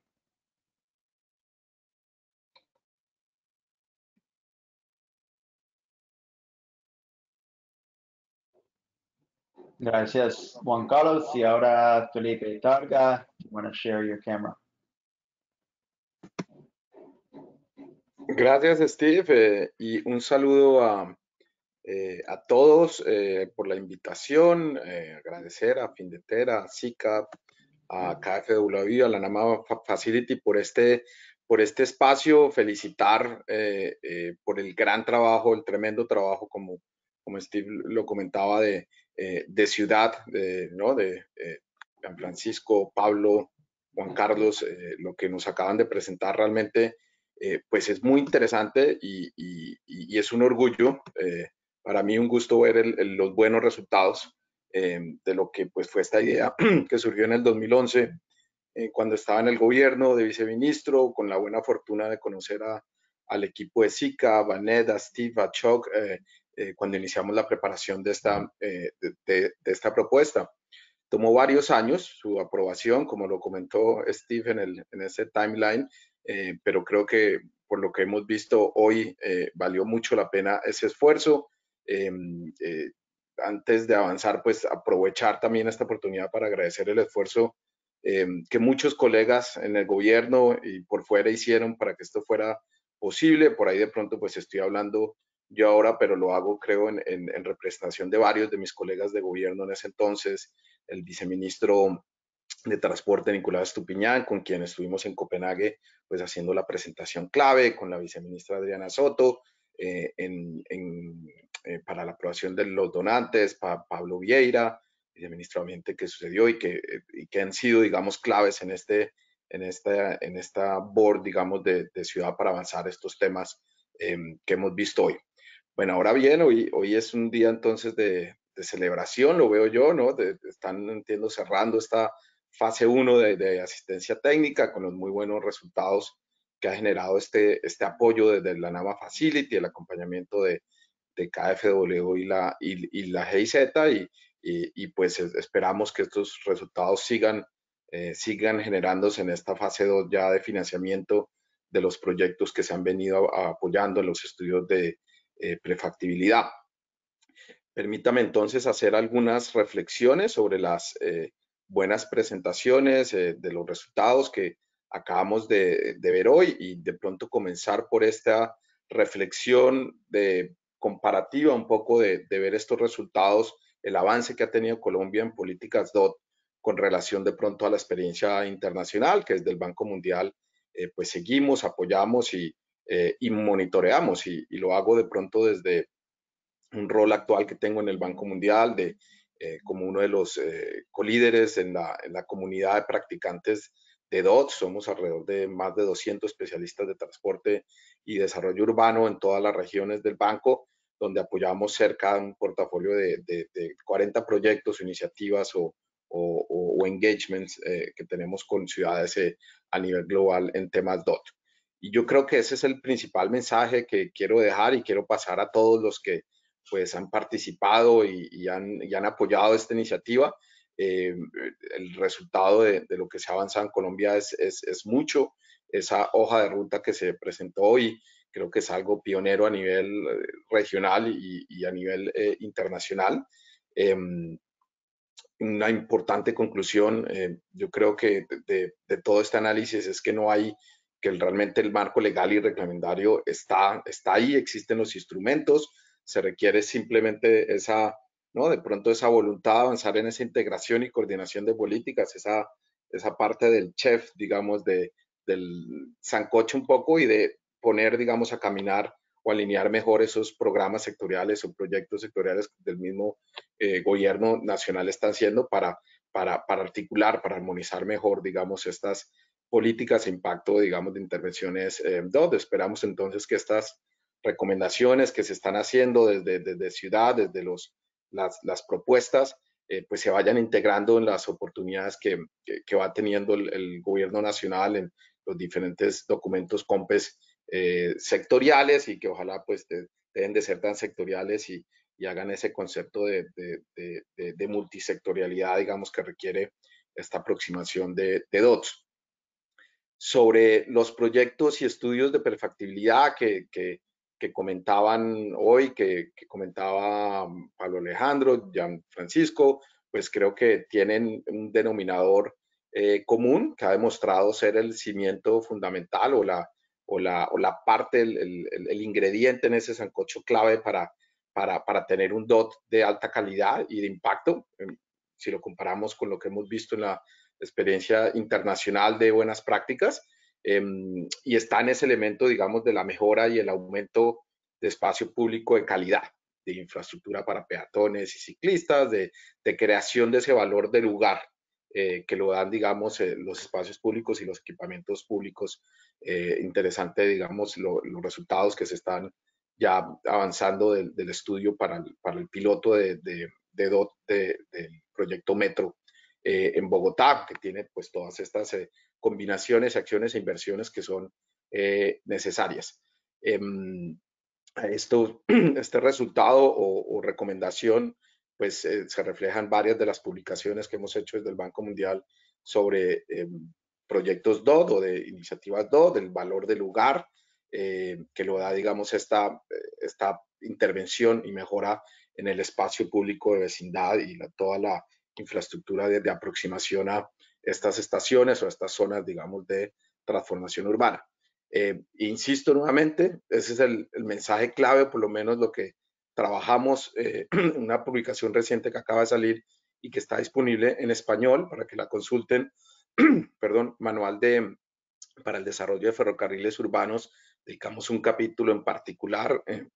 S2: Gracias, Juan Carlos. Y ahora Felipe Targa, you want to share your camera?
S5: Gracias, Steve, eh, y un saludo a, eh, a todos eh, por la invitación. Eh, agradecer a Findetera, a C I C A P, a K F W, a la NAMA Facility por este, por este espacio. Felicitar eh, eh, por el gran trabajo, el tremendo trabajo, como, como Steve lo comentaba, de, eh, de ciudad, de, ¿no? de eh, San Francisco, Pablo, Juan Carlos, eh, lo que nos acaban de presentar realmente. Eh, pues es muy interesante y, y, y es un orgullo, eh, para mí un gusto ver el, el, los buenos resultados eh, de lo que pues fue esta idea que surgió en el dos mil once, eh, cuando estaba en el gobierno de viceministro, con la buena fortuna de conocer a, al equipo de S I C A, a Vanet, a Steve, a Chuck, eh, eh, cuando iniciamos la preparación de esta, eh, de, de, de esta propuesta. Tomó varios años su aprobación, como lo comentó Steve en, el, en ese timeline, eh, pero creo que por lo que hemos visto hoy eh, valió mucho la pena ese esfuerzo. Eh, eh, antes de avanzar, pues aprovechar también esta oportunidad para agradecer el esfuerzo eh, que muchos colegas en el gobierno y por fuera hicieron para que esto fuera posible. Por ahí de pronto pues estoy hablando yo ahora, pero lo hago creo en, en, en representación de varios de mis colegas de gobierno en ese entonces, el viceministro de Transporte Nicolás Estupiñán, con quien estuvimos en Copenhague, pues haciendo la presentación clave, con la viceministra Adriana Soto, eh, en, en, eh, para la aprobación de los donantes, pa, Pablo Vieira, viceministro de Ambiente, que sucedió y que, y que han sido, digamos, claves en este, en esta, en esta board, digamos, de, de ciudad para avanzar estos temas eh, que hemos visto hoy. Bueno, ahora bien, hoy, hoy es un día entonces de, de celebración, lo veo yo, ¿no? De, de, están, entiendo, cerrando esta fase uno de, de asistencia técnica con los muy buenos resultados que ha generado este, este apoyo desde la NAMA Facility, el acompañamiento de, de K F W y la, y, y la G I Z, y, y, y, pues esperamos que estos resultados sigan, eh, sigan generándose en esta fase dos ya de financiamiento de los proyectos que se han venido a, a apoyando en los estudios de eh, prefactibilidad. Permítame entonces hacer algunas reflexiones sobre las eh, buenas presentaciones eh, de los resultados que acabamos de, de, ver hoy y de pronto comenzar por esta reflexión de comparativa un poco de, de ver estos resultados, el avance que ha tenido Colombia en políticas D O T con relación de pronto a la experiencia internacional, que desde el Banco Mundial eh, pues seguimos, apoyamos y, eh, y monitoreamos, y, y lo hago de pronto desde un rol actual que tengo en el Banco Mundial, de, eh, como uno de los eh, colíderes en la, en la comunidad de practicantes de D O T. Somos alrededor de más de doscientos especialistas de transporte y desarrollo urbano en todas las regiones del banco, donde apoyamos cerca de un portafolio de, de, de cuarenta proyectos, iniciativas o, o, o, o engagements eh, que tenemos con ciudades eh, a nivel global en temas D O T. Y yo creo que ese es el principal mensaje que quiero dejar y quiero pasar a todos los que pues han participado y, y, han, y han apoyado esta iniciativa. Eh, el resultado de, de, lo que se ha avanzado en Colombia es, es, es mucho. Esa hoja de ruta que se presentó hoy creo que es algo pionero a nivel regional y, y a nivel eh, internacional. Eh, una importante conclusión, eh, yo creo que de, de, todo este análisis es que no hay, que realmente el marco legal y reglamentario está, está ahí, existen los instrumentos, se requiere simplemente esa, ¿no? De pronto esa voluntad de avanzar en esa integración y coordinación de políticas, esa, esa parte del chef, digamos, de, del sancocho un poco y de poner, digamos, a caminar o alinear mejor esos programas sectoriales o proyectos sectoriales del mismo eh, gobierno nacional están haciendo para, para, para articular, para armonizar mejor, digamos, estas políticas e impacto, digamos, de intervenciones eh, D O T. Esperamos entonces que estas recomendaciones que se están haciendo desde, desde ciudad, desde los, las, las propuestas, eh, pues se vayan integrando en las oportunidades que, que, que va teniendo el, el, gobierno nacional en los diferentes documentos COMPES eh, sectoriales, y que ojalá pues de, deben de ser tan sectoriales y, y hagan ese concepto de, de, de, de multisectorialidad, digamos, que requiere esta aproximación de, de D O T. Sobre los proyectos y estudios de perfectibilidad que, que, que comentaban hoy, que, que comentaba Pablo Alejandro, Gian Francisco, pues creo que tienen un denominador eh, común que ha demostrado ser el cimiento fundamental o la, o la, o la parte, el, el, el ingrediente en ese sancocho clave para, para, para tener un D O T de alta calidad y de impacto, si lo comparamos con lo que hemos visto en la experiencia internacional de buenas prácticas, eh, y está en ese elemento, digamos, de la mejora y el aumento de espacio público de calidad, de infraestructura para peatones y ciclistas, de, de creación de ese valor de lugar eh, que lo dan, digamos, eh, los espacios públicos y los equipamientos públicos. Eh, interesante, digamos, lo, los resultados que se están ya avanzando del, del estudio para el, para el piloto de, de, de D O T de, del proyecto Metro eh, en Bogotá, que tiene pues todas estas eh, combinaciones, acciones e inversiones que son eh, necesarias. Eh, esto, este resultado o, o recomendación pues eh, se refleja en varias de las publicaciones que hemos hecho desde el Banco Mundial sobre eh, proyectos D O T o de iniciativas D O T, del valor del lugar, eh, que lo da, digamos, esta, esta intervención y mejora en el espacio público de vecindad y la, toda la infraestructura de, de aproximación a estas estaciones o a estas zonas, digamos, de transformación urbana. Eh, insisto nuevamente, ese es el, el mensaje clave, por lo menos lo que trabajamos eh, en una publicación reciente que acaba de salir y que está disponible en español para que la consulten, perdón, manual de, para el desarrollo de ferrocarriles urbanos. Dedicamos un capítulo en particular eh,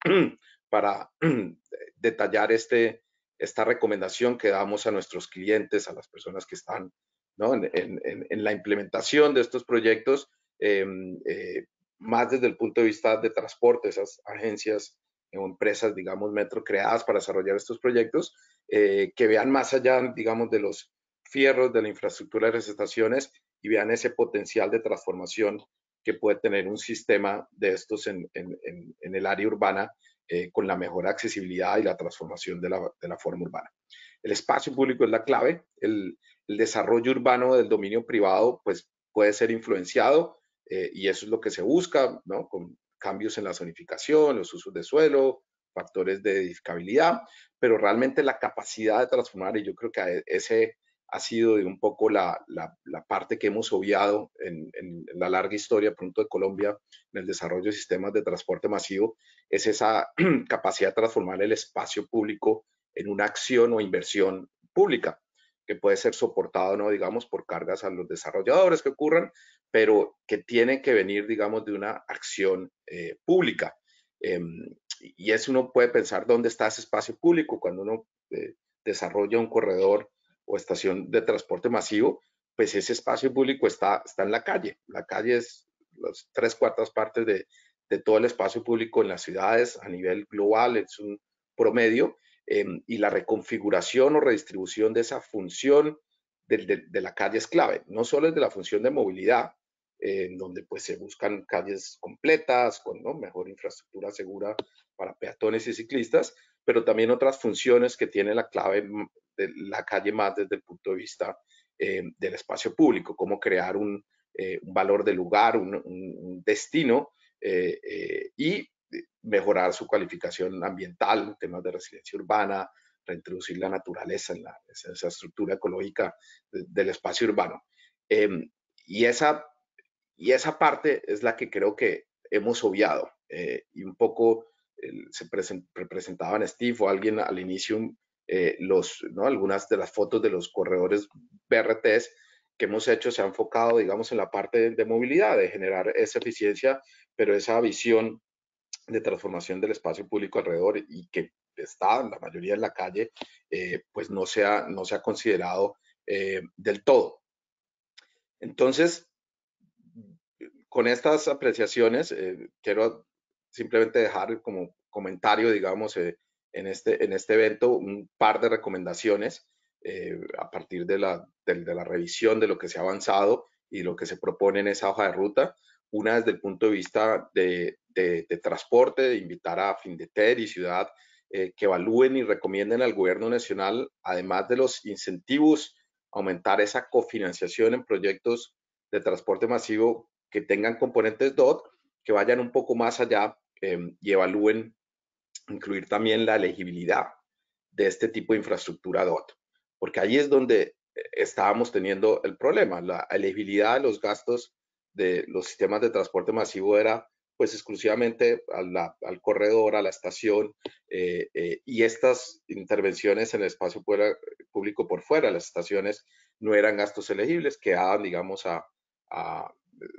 S5: para detallar este, esta recomendación que damos a nuestros clientes, a las personas que están, ¿no?, en, en, en la implementación de estos proyectos, eh, eh, más desde el punto de vista de transporte, esas agencias o empresas, digamos, Metro, creadas para desarrollar estos proyectos, eh, que vean más allá, digamos, de los fierros, de la infraestructura de las estaciones y vean ese potencial de transformación que puede tener un sistema de estos en, en, en, en el área urbana eh, con la mejor accesibilidad y la transformación de la, de la forma urbana. El espacio público es la clave. El, el desarrollo urbano del dominio privado pues, puede ser influenciado eh, y eso es lo que se busca, ¿no?, con cambios en la zonificación, los usos de suelo, factores de edificabilidad, pero realmente la capacidad de transformar, y yo creo que ese ha sido de un poco la, la, la parte que hemos obviado en, en, en la larga historia, pronto de Colombia, en el desarrollo de sistemas de transporte masivo, es esa capacidad de transformar el espacio público en una acción o inversión pública, que puede ser soportado, ¿no?, digamos, por cargas a los desarrolladores que ocurran, pero que tiene que venir, digamos, de una acción eh, pública. Eh, y eso uno puede pensar dónde está ese espacio público cuando uno eh, desarrolla un corredor o estación de transporte masivo, pues ese espacio público está, está en la calle. La calle es las tres cuartas partes de, de todo el espacio público en las ciudades a nivel global, es un promedio, eh, y la reconfiguración o redistribución de esa función de, de, de la calle es clave. No solo es de la función de movilidad, eh, en donde pues se buscan calles completas, con, ¿no?, mejor infraestructura segura para peatones y ciclistas, pero también otras funciones que tiene la clave de la calle más desde el punto de vista eh, del espacio público, cómo crear un, eh, un valor de lugar, un, un, un destino eh, eh, y mejorar su cualificación ambiental, temas de resiliencia urbana, reintroducir la naturaleza en, la, en esa estructura ecológica de, del espacio urbano. Eh, y, esa, y esa parte es la que creo que hemos obviado eh, y un poco eh, se present, presentaban Steve o alguien al inicio eh, los, ¿no?, algunas de las fotos de los corredores B R Ts que hemos hecho se ha enfocado, digamos, en la parte de, de movilidad, de generar esa eficiencia, pero esa visión de transformación del espacio público alrededor y que está la mayoría en la calle, eh, pues no se ha, no se ha considerado eh, del todo. Entonces, con estas apreciaciones, eh, quiero simplemente dejar como comentario, digamos, eh, en, este, en este evento un par de recomendaciones eh, a partir de la, de, de la revisión de lo que se ha avanzado y lo que se propone en esa hoja de ruta. Una desde el punto de vista de, de, de transporte, de invitar a Findeter y Ciudad eh, que evalúen y recomienden al gobierno nacional, además de los incentivos, aumentar esa cofinanciación en proyectos de transporte masivo que tengan componentes D O T, que vayan un poco más allá eh, y evalúen incluir también la elegibilidad de este tipo de infraestructura D O T, porque ahí es donde estábamos teniendo el problema, la elegibilidad de los gastos de los sistemas de transporte masivo era pues exclusivamente a la, al corredor, a la estación, eh, eh, y estas intervenciones en el espacio público por fuera de las estaciones no eran gastos elegibles, quedaban, digamos, a, a,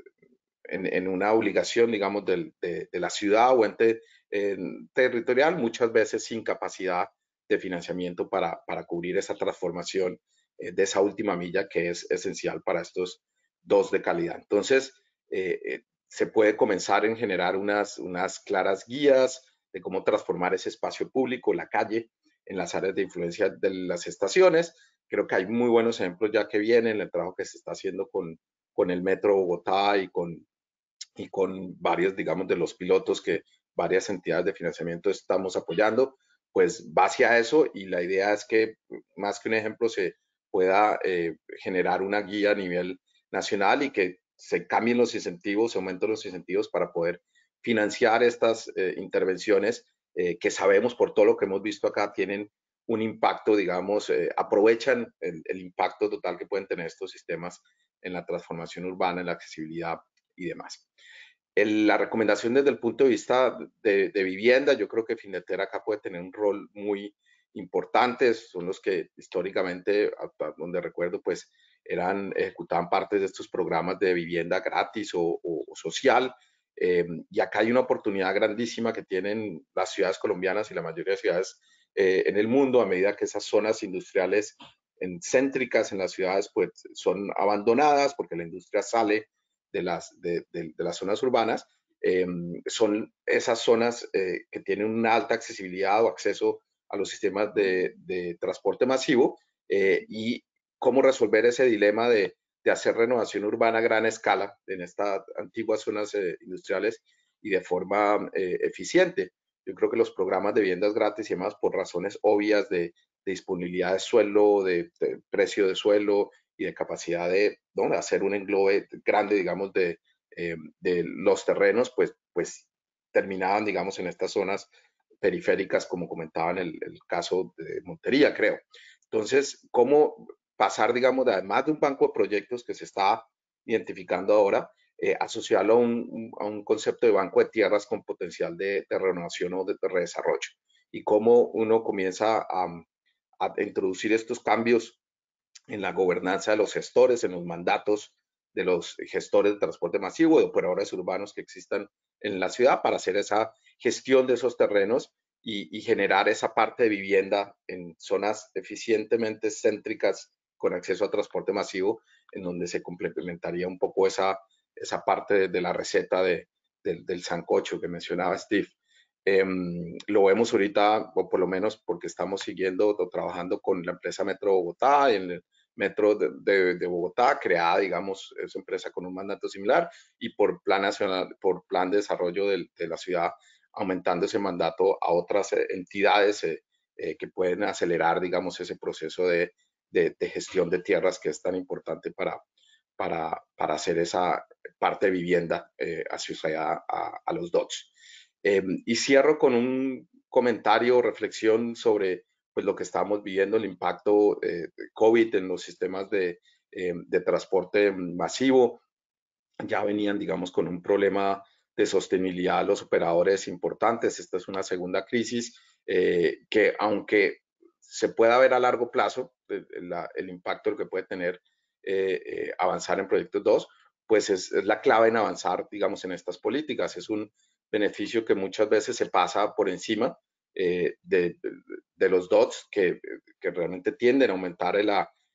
S5: en, en una obligación, digamos, de, de, de la ciudad o ente eh, territorial, muchas veces sin capacidad de financiamiento para, para cubrir esa transformación eh, de esa última milla que es esencial para estos dos de calidad. Entonces, eh, eh, se puede comenzar en generar unas, unas claras guías de cómo transformar ese espacio público, la calle, en las áreas de influencia de las estaciones. Creo que hay muy buenos ejemplos ya que vienen, el trabajo que se está haciendo con, con el Metro Bogotá y con, y con varios, digamos, de los pilotos que varias entidades de financiamiento estamos apoyando, pues va hacia eso y la idea es que más que un ejemplo se pueda eh, generar una guía a nivel nacional y que se cambien los incentivos, se aumenten los incentivos para poder financiar estas eh, intervenciones eh, que sabemos por todo lo que hemos visto acá tienen un impacto, digamos, eh, aprovechan el, el impacto total que pueden tener estos sistemas en la transformación urbana, en la accesibilidad y demás. El, la recomendación desde el punto de vista de, de vivienda, yo creo que Findetera acá puede tener un rol muy importante, son los que históricamente, hasta donde recuerdo, pues eran, ejecutaban partes de estos programas de vivienda gratis o, o, o social, eh, y acá hay una oportunidad grandísima que tienen las ciudades colombianas y la mayoría de ciudades eh, en el mundo, a medida que esas zonas industriales en, céntricas en las ciudades pues son abandonadas porque la industria sale de las, de, de, de las zonas urbanas, eh, son esas zonas eh, que tienen una alta accesibilidad o acceso a los sistemas de, de transporte masivo eh, y cómo resolver ese dilema de, de, hacer renovación urbana a gran escala en estas antiguas zonas eh, industriales y de forma eh, eficiente. Yo creo que los programas de viviendas gratis y demás, por razones obvias de, de disponibilidad de suelo, de, de precio de suelo, y de capacidad de, ¿no? de hacer un englobe grande, digamos, de, eh, de los terrenos, pues, pues terminaban, digamos, en estas zonas periféricas, como comentaba en el, el caso de Montería, creo. Entonces, ¿cómo pasar, digamos, de, además de un banco de proyectos que se está identificando ahora, eh, asociarlo a un, a un concepto de banco de tierras con potencial de, de renovación o de, de redesarrollo? Y cómo uno comienza a, a introducir estos cambios en la gobernanza de los gestores, en los mandatos de los gestores de transporte masivo, de operadores urbanos que existan en la ciudad para hacer esa gestión de esos terrenos y, y generar esa parte de vivienda en zonas eficientemente céntricas con acceso a transporte masivo, en donde se complementaría un poco esa, esa parte de, de la receta de, de, del sancocho que mencionaba Steve. Eh, lo vemos ahorita, o por lo menos porque estamos siguiendo o trabajando con la empresa Metro Bogotá, en el Metro de, de, de Bogotá, creada, digamos, es una empresa con un mandato similar, y por plan nacional, por plan de desarrollo de, de la ciudad, aumentando ese mandato a otras eh, entidades eh, eh, que pueden acelerar, digamos, ese proceso de, de, de gestión de tierras que es tan importante para, para, para hacer esa parte de vivienda eh, asociada a, a los D O T S. Eh, y cierro con un comentario o reflexión sobre pues, lo que estamos viviendo, el impacto eh, de COVID en los sistemas de, eh, de transporte masivo. Ya venían, digamos, con un problema de sostenibilidad los operadores importantes. Esta es una segunda crisis eh, que, aunque se pueda ver a largo plazo el, la, el impacto que puede tener eh, eh, avanzar en proyectos dos, pues es, es la clave en avanzar, digamos, en estas políticas. Es un beneficio que muchas veces se pasa por encima eh, de, de, de, los D O T S que, que realmente tienden a aumentar el,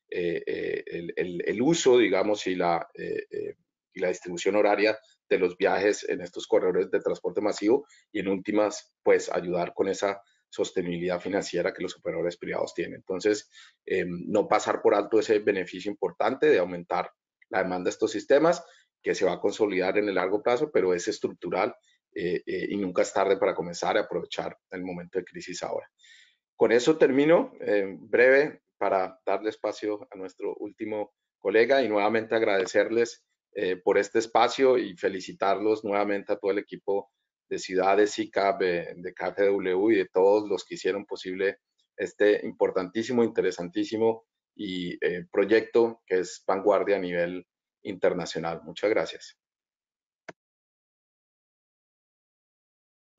S5: eh, el, el, el uso, digamos, y la, eh, eh, y la distribución horaria de los viajes en estos corredores de transporte masivo y en últimas, pues ayudar con esa sostenibilidad financiera que los operadores privados tienen. Entonces, eh, no pasar por alto ese beneficio importante de aumentar la demanda de estos sistemas, que se va a consolidar en el largo plazo, pero es estructural eh, eh, y nunca es tarde para comenzar a aprovechar el momento de crisis ahora. Con eso termino, eh, breve, para darle espacio a nuestro último colega y nuevamente agradecerles eh, por este espacio y felicitarlos nuevamente a todo el equipo de Ciudades, C I C A P, de, de K F W y de todos los que hicieron posible este importantísimo, interesantísimo y eh, proyecto que es vanguardia a nivel internacional. Muchas gracias.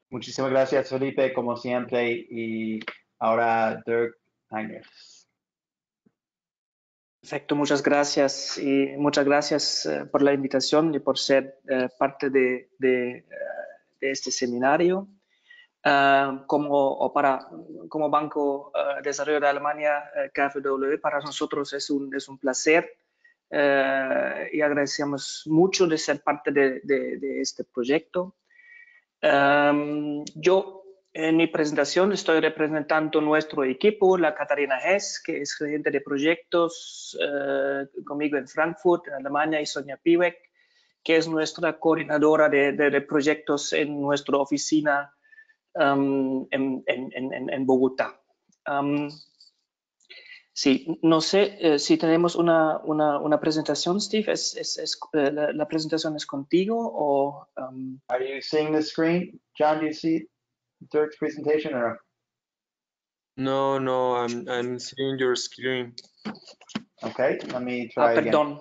S2: Muchísimas gracias, Felipe, como siempre. Y ahora, Dirk Heinrichs.
S6: Perfecto, muchas gracias. Y muchas gracias uh, por la invitación y por ser uh, parte de, de, uh, de este seminario. Uh, como, o para, como Banco uh, de Desarrollo de Alemania, uh, K F W, para nosotros es un, es un placer uh, y agradecemos mucho de ser parte de, de, de este proyecto. Um, yo en mi presentación estoy representando nuestro equipo, la Catarina Hess, que es gerente de proyectos uh, conmigo en Frankfurt, en Alemania, y Sonia Piwek, que es nuestra coordinadora de, de, de proyectos en nuestra oficina Um, en, en, en, en Bogotá. Um, sí, no sé eh, si tenemos una, una, una presentación, Steve. ¿Es, es, es, eh, la, la presentación es contigo o...? Um...
S2: Are you seeing the screen? John, do you see Dirk's presentation? Or...
S1: No, no, I'm, I'm seeing your screen.
S2: Okay, let me try
S6: ah,
S2: again.
S6: perdón.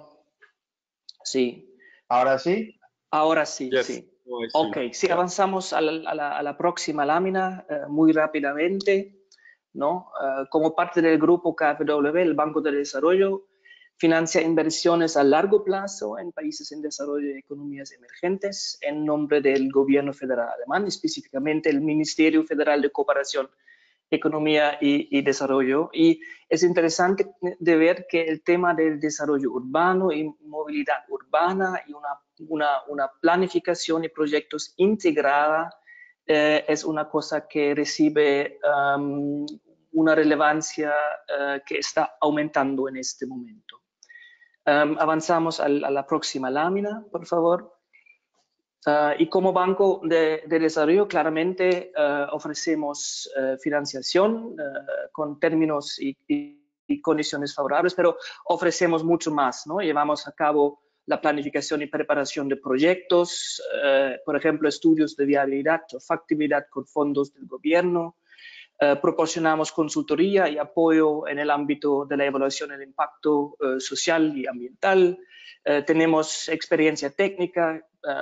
S6: Sí.
S2: ¿Ahora sí?
S6: Ahora sí,
S1: Yes.
S6: sí.
S1: Oh, I see.
S6: Ok, si
S1: Yeah.
S6: avanzamos a la, a la, a la próxima lámina uh, muy rápidamente, ¿no? Uh, como parte del grupo K F W, el Banco de Desarrollo financia inversiones a largo plazo en países en desarrollo y economías emergentes en nombre del gobierno federal alemán, específicamente el Ministerio Federal de Cooperación, Economía y, y Desarrollo. Y es interesante de ver que el tema del desarrollo urbano y movilidad urbana y una, una, una planificación y proyectos integrada eh, es una cosa que recibe um, una relevancia uh, que está aumentando en este momento. Um, avanzamos al, a la próxima lámina, por favor. Uh, y como Banco de, de Desarrollo, claramente uh, ofrecemos uh, financiación uh, con términos y, y, y condiciones favorables, pero ofrecemos mucho más, ¿no? Llevamos a cabo la planificación y preparación de proyectos, uh, por ejemplo, estudios de viabilidad o factibilidad con fondos del gobierno. Uh, proporcionamos consultoría y apoyo en el ámbito de la evaluación del impacto uh, social y ambiental. Uh, tenemos experiencia técnica,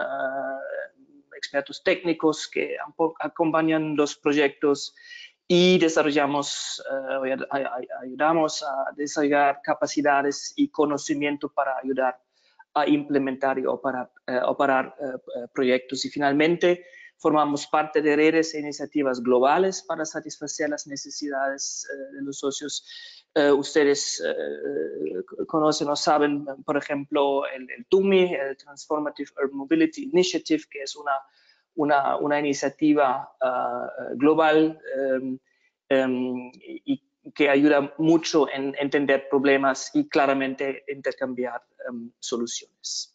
S6: uh, expertos técnicos que acompañan los proyectos y desarrollamos, uh, ayudamos a desarrollar capacidades y conocimiento para ayudar a implementar y operar, uh, operar uh, proyectos. Y finalmente, formamos parte de redes e iniciativas globales para satisfacer las necesidades uh, de los socios. Uh, ustedes uh, conocen o saben, por ejemplo, el, el T U M I, el Transformative Urban Mobility Initiative, que es una, una, una iniciativa uh, global um, um, y que ayuda mucho en entender problemas y claramente intercambiar um, soluciones.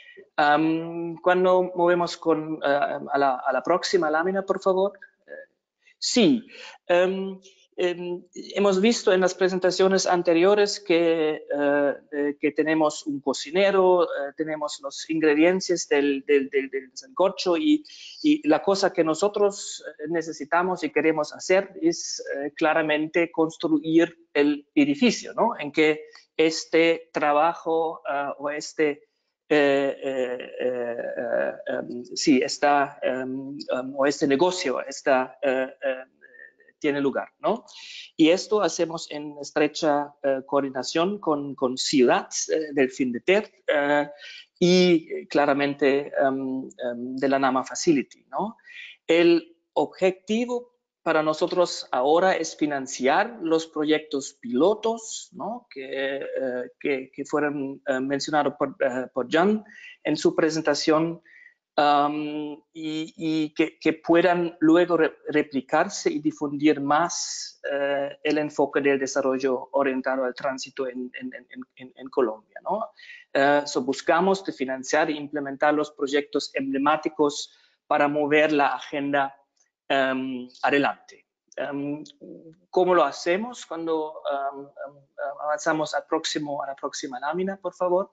S6: Um, cuando movemos con, uh, a, la, a la próxima lámina, por favor. Uh, sí, um, um, hemos visto en las presentaciones anteriores que, uh, eh, que tenemos un cocinero, uh, tenemos los ingredientes del, del, del, del sancocho y, y la cosa que nosotros necesitamos y queremos hacer es uh, claramente construir el edificio, ¿no? En que este trabajo uh, o este Eh, eh, eh, um, sí, está, um, um, o este negocio está, uh, uh, tiene lugar, ¿no? Y esto hacemos en estrecha uh, coordinación con, con Ciudad uh, del FINDETER uh, y claramente um, um, de la NAMA Facility, ¿no? El objetivo para nosotros ahora es financiar los proyectos pilotos, ¿no? que, uh, que, que fueron uh, mencionados por, uh, por John en su presentación um, y, y que, que puedan luego re replicarse y difundir más uh, el enfoque del desarrollo orientado al tránsito en, en, en, en Colombia, ¿no? Uh, so buscamos de financiar e implementar los proyectos emblemáticos para mover la agenda Um, adelante. Um, ¿Cómo lo hacemos cuando um, um, avanzamos al próximo, a la próxima lámina, por favor?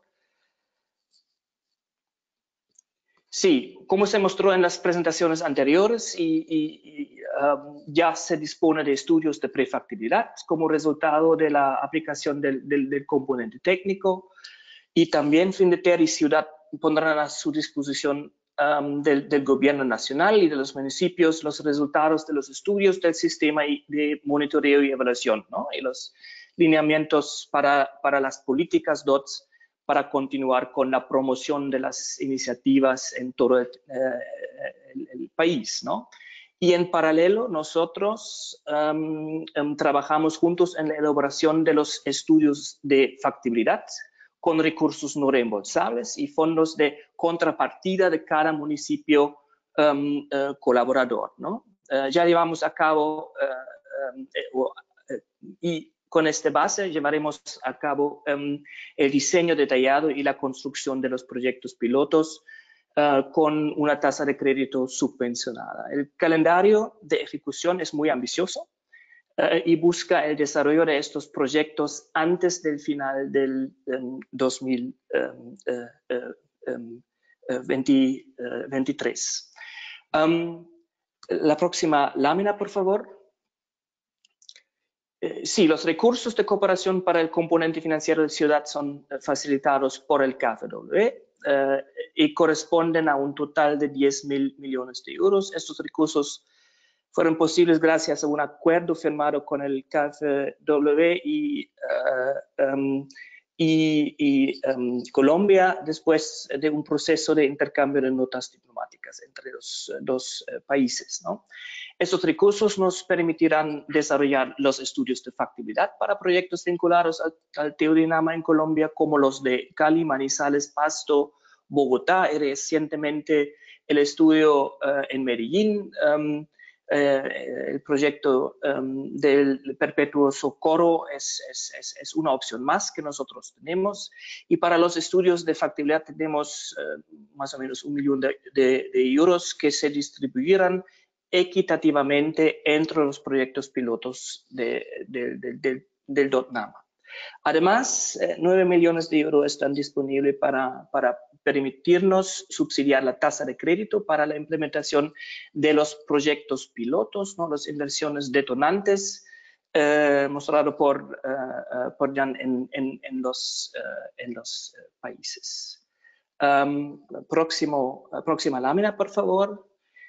S6: Sí, como se mostró en las presentaciones anteriores y, y, y um, ya se dispone de estudios de prefactibilidad como resultado de la aplicación del, del, del componente técnico y también FINDETER y Ciudad pondrán a su disposición um, del, del gobierno nacional y de los municipios los resultados de los estudios del sistema de monitoreo y evaluación, ¿no? Y los lineamientos para, para las políticas D O T S para continuar con la promoción de las iniciativas en todo el, eh, el, el país, ¿no? Y en paralelo, nosotros um, um, trabajamos juntos en la elaboración de los estudios de factibilidad con recursos no reembolsables y fondos de contrapartida de cada municipio um, uh, colaborador, ¿no? Uh, ya llevamos a cabo uh, um, uh, uh, y con esta base llevaremos a cabo um, el diseño detallado y la construcción de los proyectos pilotos Uh, con una tasa de crédito subvencionada. El calendario de ejecución es muy ambicioso uh, y busca el desarrollo de estos proyectos antes del final del um, dos mil veintitrés. Um, la próxima lámina, por favor. Eh, sí, los recursos de cooperación para el componente financiero de ciudad son eh, facilitados por el K F W eh, y corresponden a un total de diez mil millones de euros. Estos recursos fueron posibles gracias a un acuerdo firmado con el K F W y, uh, um, y, y um, Colombia después de un proceso de intercambio de notas diplomáticas entre los uh, dos uh, países, ¿no? Estos recursos nos permitirán desarrollar los estudios de factibilidad para proyectos vinculados al, al Teodinama en Colombia, como los de Cali, Manizales, Pasto, Bogotá y recientemente el estudio uh, en Medellín, um, eh, el proyecto um, del Perpetuo Socorro es, es, es, es una opción más que nosotros tenemos. Y para los estudios de factibilidad tenemos uh, más o menos un millón de, de, de euros que se distribuirán equitativamente entre los proyectos pilotos de, de, de, de, del DOTNAMA. Además, eh, nueve millones de euros están disponibles para, para permitirnos subsidiar la tasa de crédito para la implementación de los proyectos pilotos, ¿no? Las inversiones detonantes, eh, mostrado por, uh, uh, por Jan en, en, en los, uh, en los uh, países. Um, próximo, uh, próxima lámina, por favor.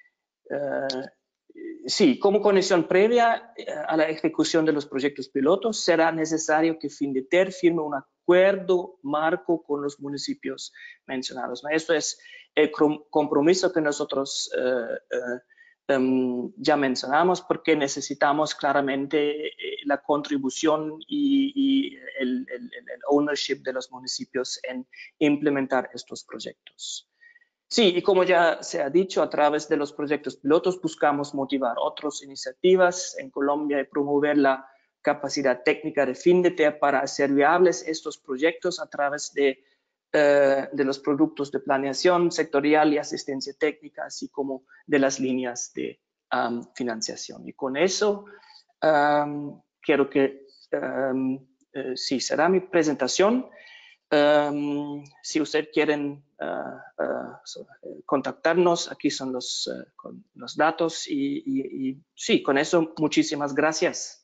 S6: Uh, Sí, como condición previa a la ejecución de los proyectos pilotos, será necesario que FINDETER firme un acuerdo marco con los municipios mencionados. Esto es el compromiso que nosotros uh, uh, um, ya mencionamos, porque necesitamos claramente la contribución y, y el, el, el ownership de los municipios en implementar estos proyectos. Sí, y como ya se ha dicho, a través de los proyectos pilotos buscamos motivar otras iniciativas en Colombia y promover la capacidad técnica de FINDETER para hacer viables estos proyectos a través de, uh, de los productos de planeación sectorial y asistencia técnica, así como de las líneas de um, financiación. Y con eso, um, quiero que, um, uh, sí, será mi presentación. Um, si ustedes quieren uh, uh, contactarnos, aquí son los, uh, con los datos y, y, y sí, con eso muchísimas gracias.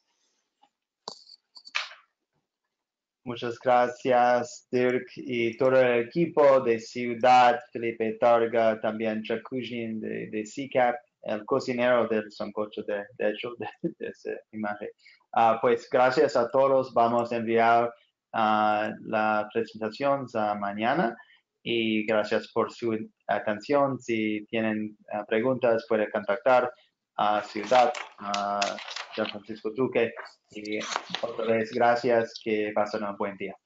S2: Muchas gracias, Dirk, y todo el equipo de Ciudad, Felipe Targa, también Chakujin de, de C C A P, el cocinero del sancocho, de, de hecho, de, de esa imagen. Uh, pues gracias a todos, vamos a enviar Uh, la presentación uh, mañana y gracias por su atención. Si tienen uh, preguntas, pueden contactar a Ciudad, a San Francisco Duque, y otra vez gracias, que pasen un buen día.